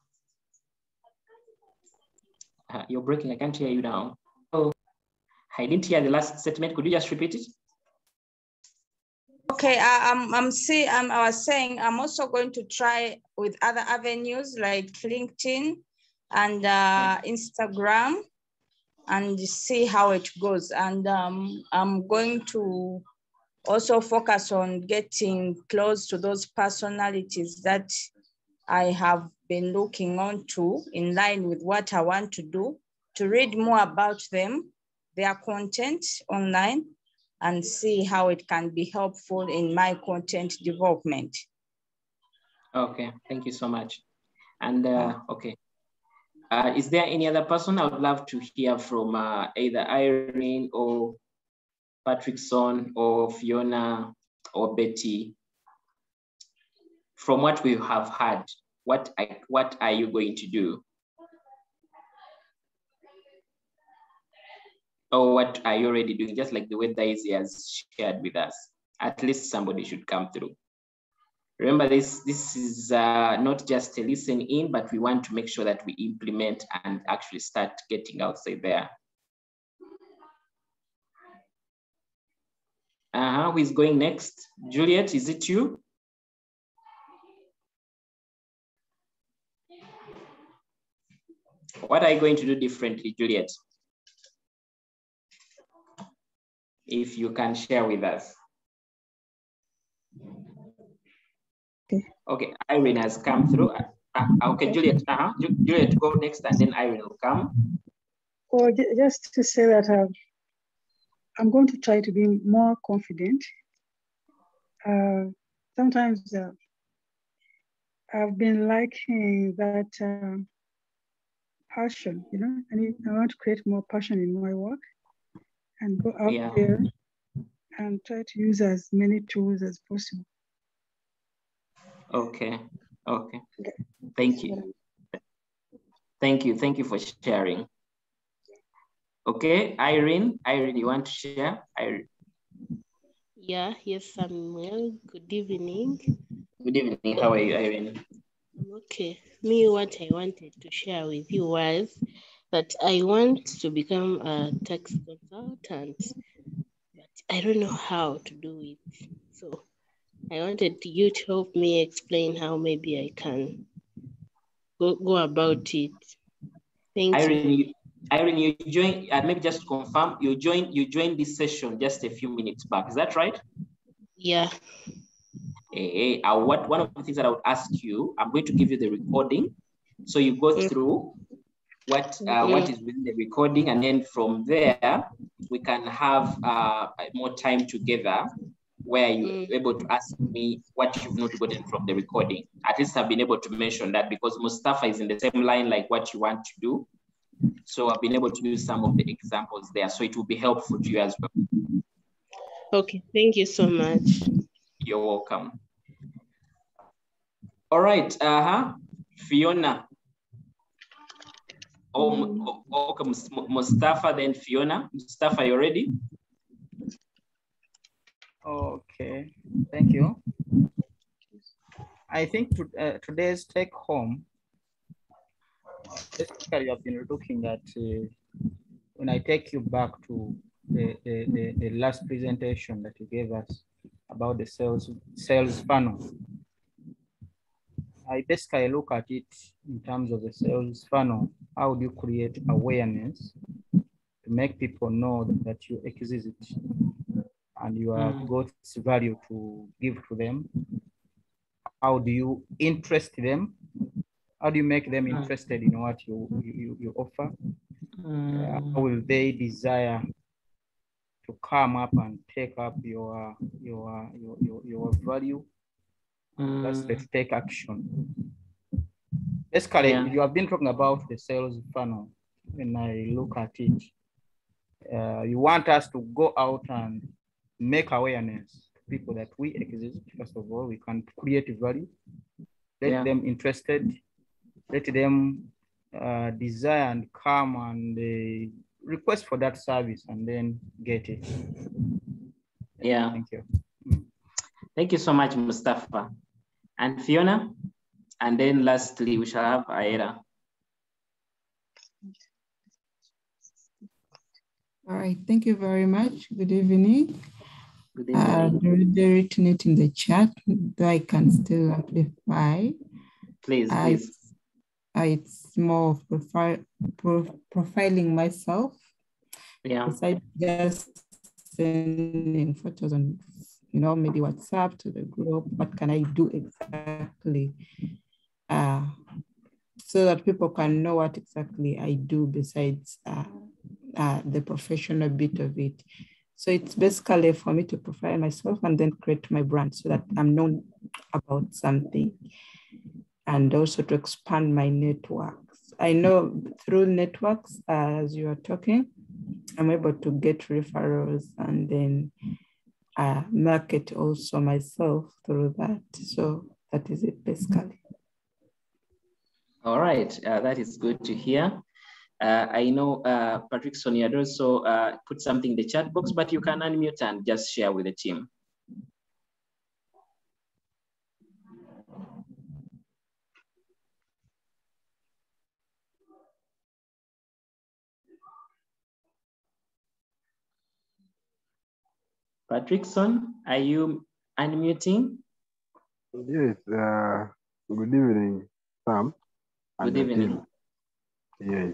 You're breaking, I can't hear you now. Oh, I didn't hear the last statement. Could you just repeat it? Okay, I was saying I'm also going to try with other avenues like LinkedIn and Instagram and see how it goes. And I'm going to also focus on getting close to those personalities that I have been looking onto in line with what I want to do, to read more about them, their content online, and see how it can be helpful in my content development. Okay, thank you so much. And okay, is there any other person? I would love to hear from either Irene or Patrickson or Fiona or Betty, from what we have heard, what are you going to do? Or what are you already doing? Just like the way Daisy has shared with us. At least somebody should come through. Remember, this is not just a listen in, but we want to make sure that we implement and actually start getting outside there. Who is going next? Juliet, is it you? What are you going to do differently, Juliet? If you can share with us. Okay, Irene has come through. Okay, Juliet, Juliet, go next and then Irene will come. Or just to say that I'm going to try to be more confident. Sometimes I've been liking that passion, you know, I want to create more passion in my work and go out there and try to use as many tools as possible. Okay. Thank you. Thank you for sharing. Okay, Irene, you want to share? Irene. Yeah, yes, Samuel. Good evening. Good evening. How are you, Irene? Okay. Me, what I wanted to share with you was that I want to become a tax consultant, but I don't know how to do it. So I wanted you to help me explain how maybe I can go about it. Thank you. Irene, you joined, maybe just to confirm, you joined this session just a few minutes back. Is that right? Yeah. One of the things that I would ask you, I'm going to give you the recording. So you go through what is within the recording, and then from there, we can have more time together where you're able to ask me what you've not gotten from the recording. At least I've been able to mention that because Mustafa is in the same line like what you want to do. So I've been able to use some of the examples there. So it will be helpful to you as well. Okay, thank you so much. You're welcome. All right, Fiona. Okay, Mustafa, then Fiona. Mustafa, you ready? Okay, thank you. I think today's take home, basically I've been looking at, when I take you back to the last presentation that you gave us about the sales funnel. I basically look at it in terms of the sales funnel. How do you create awareness to make people know that you exist and you have got value to give to them? How do you interest them? How do you make them interested in what you offer? How will they desire to come up and take up your value? That's the take action. Basically, you have been talking about the sales funnel. When I look at it, you want us to go out and make awareness to people that we exist. First of all, we can create value, let them interested, let them desire and come and request for that service and then get it. Yeah. Thank you. Thank you so much, Mustafa. And Fiona? And then lastly, we shall have Aira. All right, thank you very much. Good evening. Good evening. They're written it in the chat, though I can still amplify. Please. It's more of profiling myself. Yeah. Besides just sending photos on, maybe WhatsApp to the group, what can I do exactly? So that people can know what exactly I do besides the professional bit of it. So it's basically for me to profile myself and then create my brand so that I'm known about something, and also to expand my networks. I know through networks, as you are talking, I'm able to get referrals and then market also myself through that. So that is it basically. All right, that is good to hear. I know Patrickson had also put something in the chat box, but you can unmute and just share with the team. Patrickson, are you unmuting? Yes, good evening, Sam. Good evening. Yes.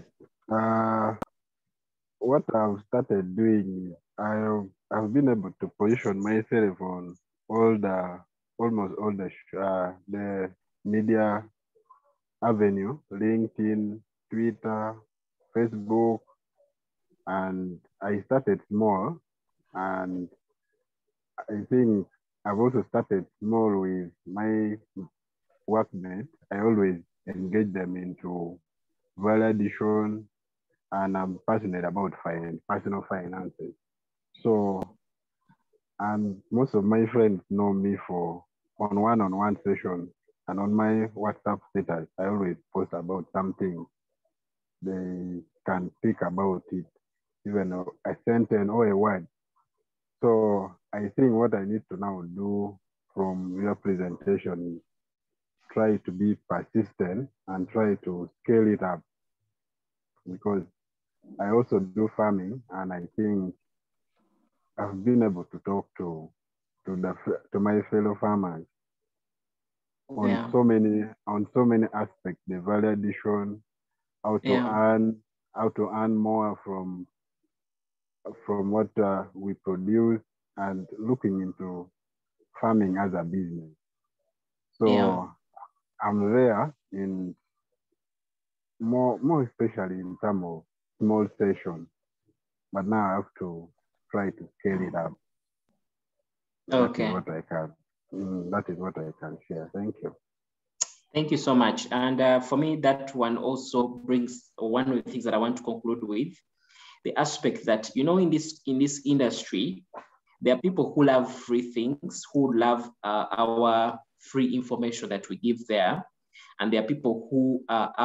What I've started doing, I've been able to position myself on almost all the media avenue, LinkedIn, Twitter, Facebook, and I started small, and I think I've also started small with my workmates. I always engage them into value addition, and I'm passionate about personal finances. So, and most of my friends know me for on one-on-one sessions, and on my WhatsApp status, I always post about something. They can speak about it, even a sentence or a word. So I think what I need to now do from your presentation is try to be persistent and try to scale it up, because I also do farming, and I think I've been able to talk to my fellow farmers on so many aspects, the value addition, how to earn more from what we produce, and looking into farming as a business. So I'm there in more especially in terms of small sessions, but now I have to try to scale it up. Okay. That is what I can. That is what I can share. Thank you. Thank you so much. And for me, that one also brings one of the things that I want to conclude with, the aspect that, you know, in this industry, there are people who love free things, who love our free information that we give there. And there are people who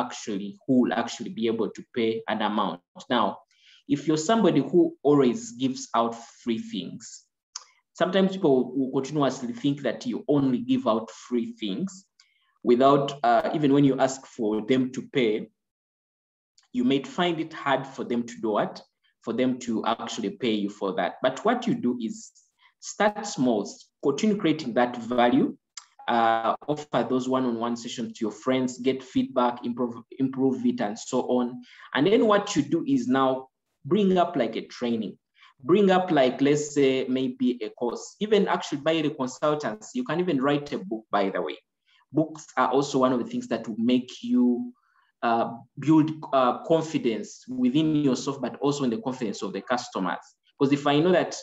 will actually be able to pay an amount. Now, if you're somebody who always gives out free things, sometimes people will continuously think that you only give out free things without, even when you ask for them to pay, you may find it hard for them to do what? For them to actually pay you for that. But what you do is start small, continue creating that value, offer those one-on-one sessions to your friends, get feedback, improve it, and so on. And then what you do is now bring up like a training, bring up like, let's say, maybe a course, even actually buy the consultants. You can even write a book, by the way. Books are also one of the things that will make you build confidence within yourself, but also in the confidence of the customers. Because if I know that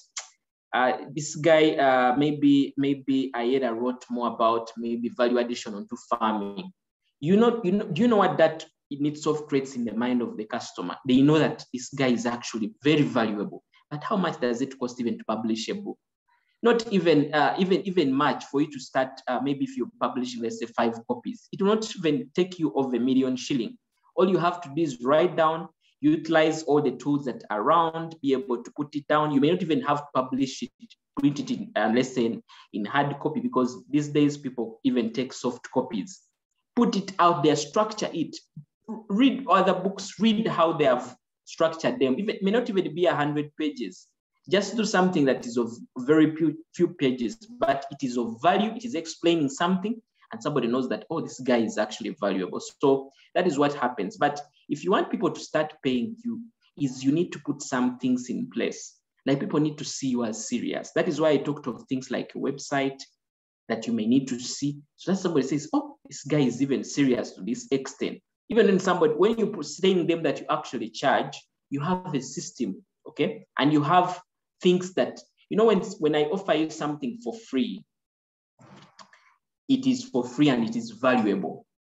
this guy, maybe Ayeda wrote more about maybe value addition onto farming, do you know what that in itself creates in the mind of the customer? They know that this guy is actually very valuable. But how much does it cost even to publish a book? Not even much for you to start. Maybe if you publish, let's say, 5 copies, it will not even take you over 1 million shilling. All you have to do is write down, utilize all the tools that are around, be able to put it down. You may not even have to publish it, print it in, let's say, in hard copy, because these days people even take soft copies. Put it out there, structure it. Read other books, read how they have structured them. It may not even be 100 pages. Just do something that is of very few pages, but it is of value. It is explaining something, and somebody knows that, oh, this guy is actually valuable. So that is what happens. But if you want people to start paying you, you need to put some things in place. Like, people need to see you as serious. That is why I talked of things like a website that you may need to see. So that somebody says, oh, this guy is even serious to this extent. Even when you're saying them that you actually charge, you have a system, okay? And you have things that, you know, when I offer you something for free, it is for free and it is valuable.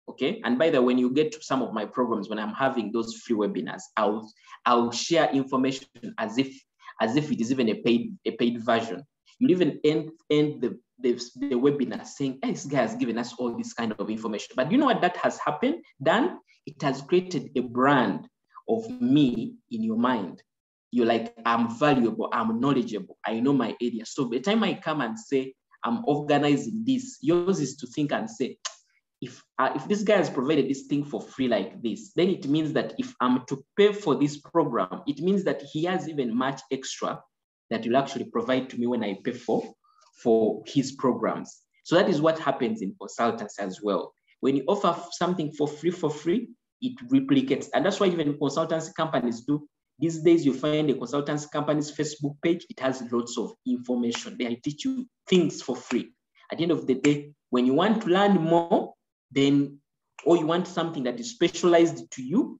okay? And by the way, when you get to some of my programs, when I'm having those free webinars, I'll share information as if it is even a paid version. You even end the webinar saying, hey, this guy has given us all this kind of information. But you know what that has happened? Then it has created a brand of me in your mind. You're like, I'm valuable, I'm knowledgeable, I know my area. So by the time I come and say, I'm organizing this, yours is to think and say, if this guy has provided this thing for free like this, then it means that if I'm to pay for this program, it means that he has even much extra that will actually provide to me when I pay for his programs. So that is what happens in consultants as well. When you offer something for free, it replicates. And that's why even consultancy companies do. These days, you find a consultancy company's Facebook page, it has lots of information. They teach you things for free. At the end of the day, when you want to learn more, then, or you want something that is specialized to you,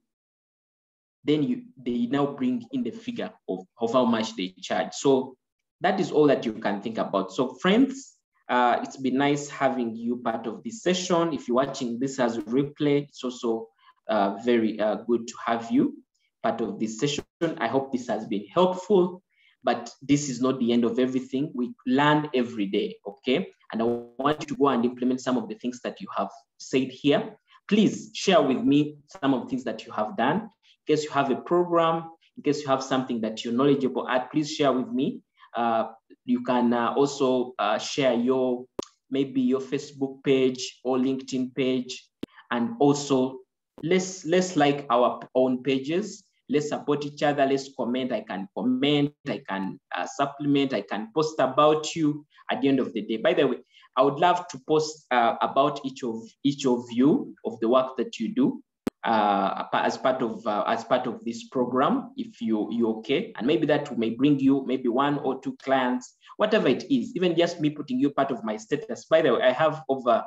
then they now bring in the figure of how much they charge. So that is all that you can think about. So friends, it's been nice having you part of this session. If you're watching this as a replay, it's also very good to have you part of this session. I hope this has been helpful, but this is not the end of everything. We learn every day, okay? And I want you to go and implement some of the things that you have said here. Please share with me some of the things that you have done. In case you have a program, in case you have something that you're knowledgeable at, please share with me. You can also share maybe your Facebook page or LinkedIn page, and also let's like our own pages. Let's support each other. Let's comment. I can comment. I can supplement. I can post about you at the end of the day. By the way, I would love to post about each of you of the work that you do as part of this program, if you're okay. And maybe that may bring you maybe 1 or 2 clients, whatever it is. Even just me putting you part of my status. By the way, I have over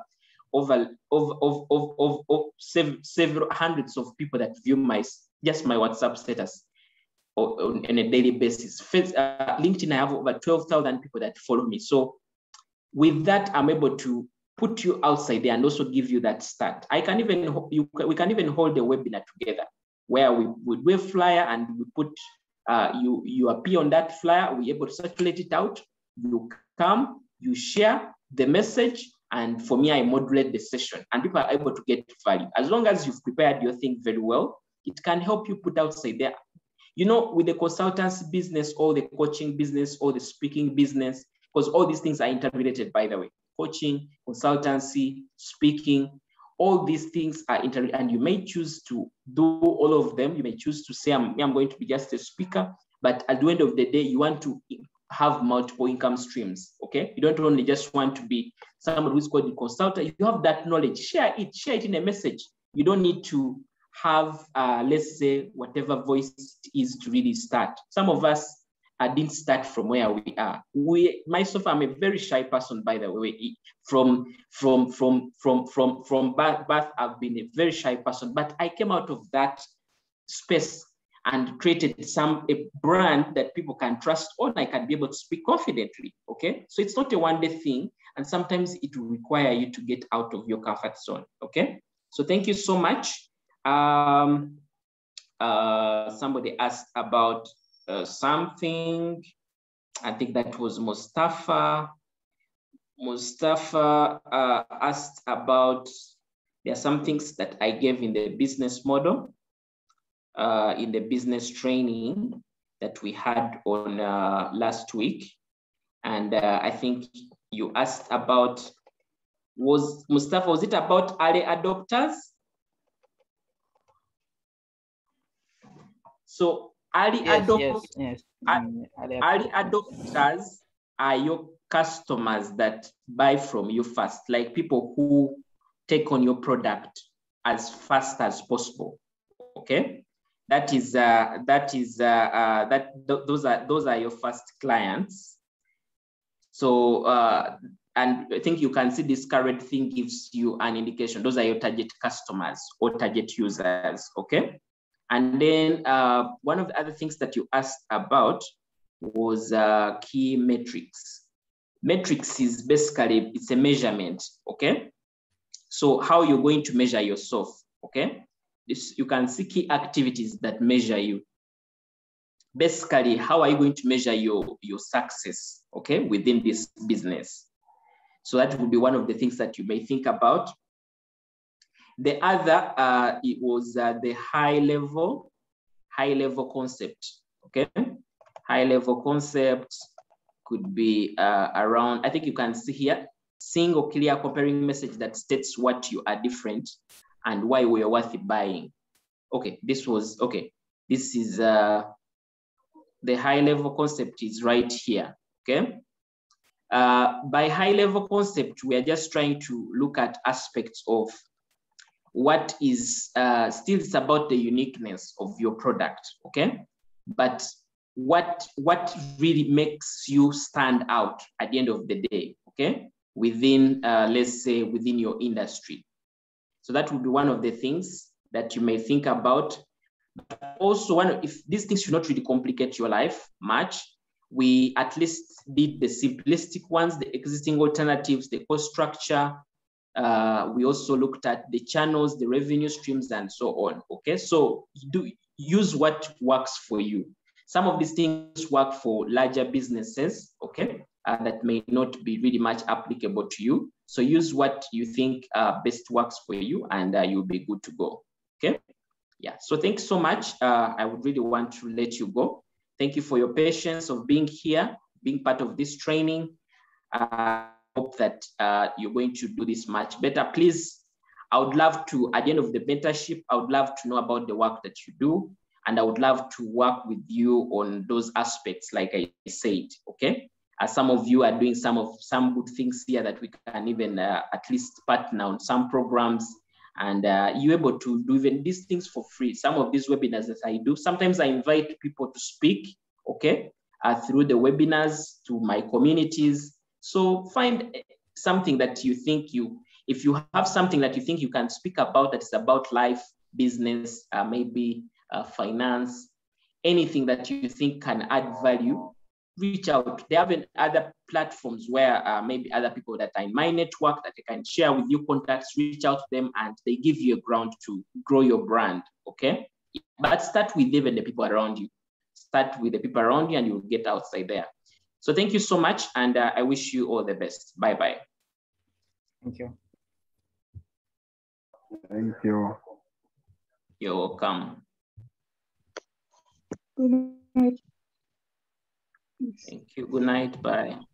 several hundreds of people that view my WhatsApp status on a daily basis. LinkedIn, I have over 12,000 people that follow me. So with that, I'm able to put you outside there and also give you that start. We can even hold a webinar together where we do a flyer and we put you appear on that flyer. We're able to circulate it out. You come, you share the message, and for me, I moderate the session, and people are able to get value. As long as you've prepared your thing very well, it can help you put outside there. You know, with the consultancy business, or the coaching business, or the speaking business, because all these things are interrelated, by the way. Coaching, consultancy, speaking, all these things are interrelated, and you may choose to do all of them. You may choose to say, I'm going to be just a speaker, but at the end of the day, you want to have multiple income streams, okay? You don't only just want to be someone who's called a consultant. You have that knowledge, share it in a message. You don't need to have, let's say, whatever voice it is to really start. Some of us didn't start from where we are. Myself, I'm a very shy person, by the way. From birth, I've been a very shy person, but I came out of that space and created a brand that people can trust on. I can be able to speak confidently, okay? So it's not a one-day thing, and sometimes it will require you to get out of your comfort zone, okay? So thank you so much. Somebody asked about something. I think that was Mustafa. Mustafa asked about, there are some things that I gave in the business model, in the business training that we had on last week. And I think you asked about, Mustafa, was it about early adopters? So early adopters are your customers that buy from you fast, like people who take on your product as fast as possible. Okay, those are your first clients. So and I think you can see this current thing gives you an indication. Those are your target customers or target users. Okay. And then one of the other things that you asked about was key metrics. Metrics is basically, it's a measurement, okay? So how you're going to measure yourself, okay? You can see key activities that measure you. Basically, how are you going to measure your success, okay, within this business? So that would be one of the things that you may think about. The other, it was the high level concept, okay? High level concept could be around, I think you can see here, single clear comparing message that states what you are different and why we are worth buying. Okay, this is the high level concept is right here, okay? By high level concept, we are just trying to look at aspects of what is, still it's about the uniqueness of your product, okay? But what really makes you stand out at the end of the day, okay? Within, let's say, within your industry. So that would be one of the things that you may think about. But also, if these things should not really complicate your life much, we at least did the simplistic ones, the existing alternatives, the cost structure. We also looked at the channels, the revenue streams, and so on, okay? So use what works for you. Some of these things work for larger businesses, okay? That may not be really much applicable to you. So use what you think best works for you, and you'll be good to go, okay? Yeah, so thanks so much. I would really want to let you go. Thank you for your patience of being here, being part of this training. I hope that you're going to do this much better. Please, I would love to, at the end of the mentorship, I would love to know about the work that you do, and I would love to work with you on those aspects, like I said, okay? Some of you are doing some good things here that we can even at least partner on some programs, and you're able to do even these things for free. Some of these webinars that I do, sometimes I invite people to speak, okay, through the webinars to my communities. So find something that you think if you have something that you think you can speak about that is about life, business, maybe finance, anything that you think can add value, reach out. There have been other platforms where maybe other people that are in my network that I can share with you contacts, reach out to them, and they give you a ground to grow your brand, okay? But start with even the people around you. Start with the people around you and you'll get outside there. So thank you so much, and I wish you all the best. Bye-bye. Thank you. Thank you. You're welcome. Good night. Thank you. Good night. Bye.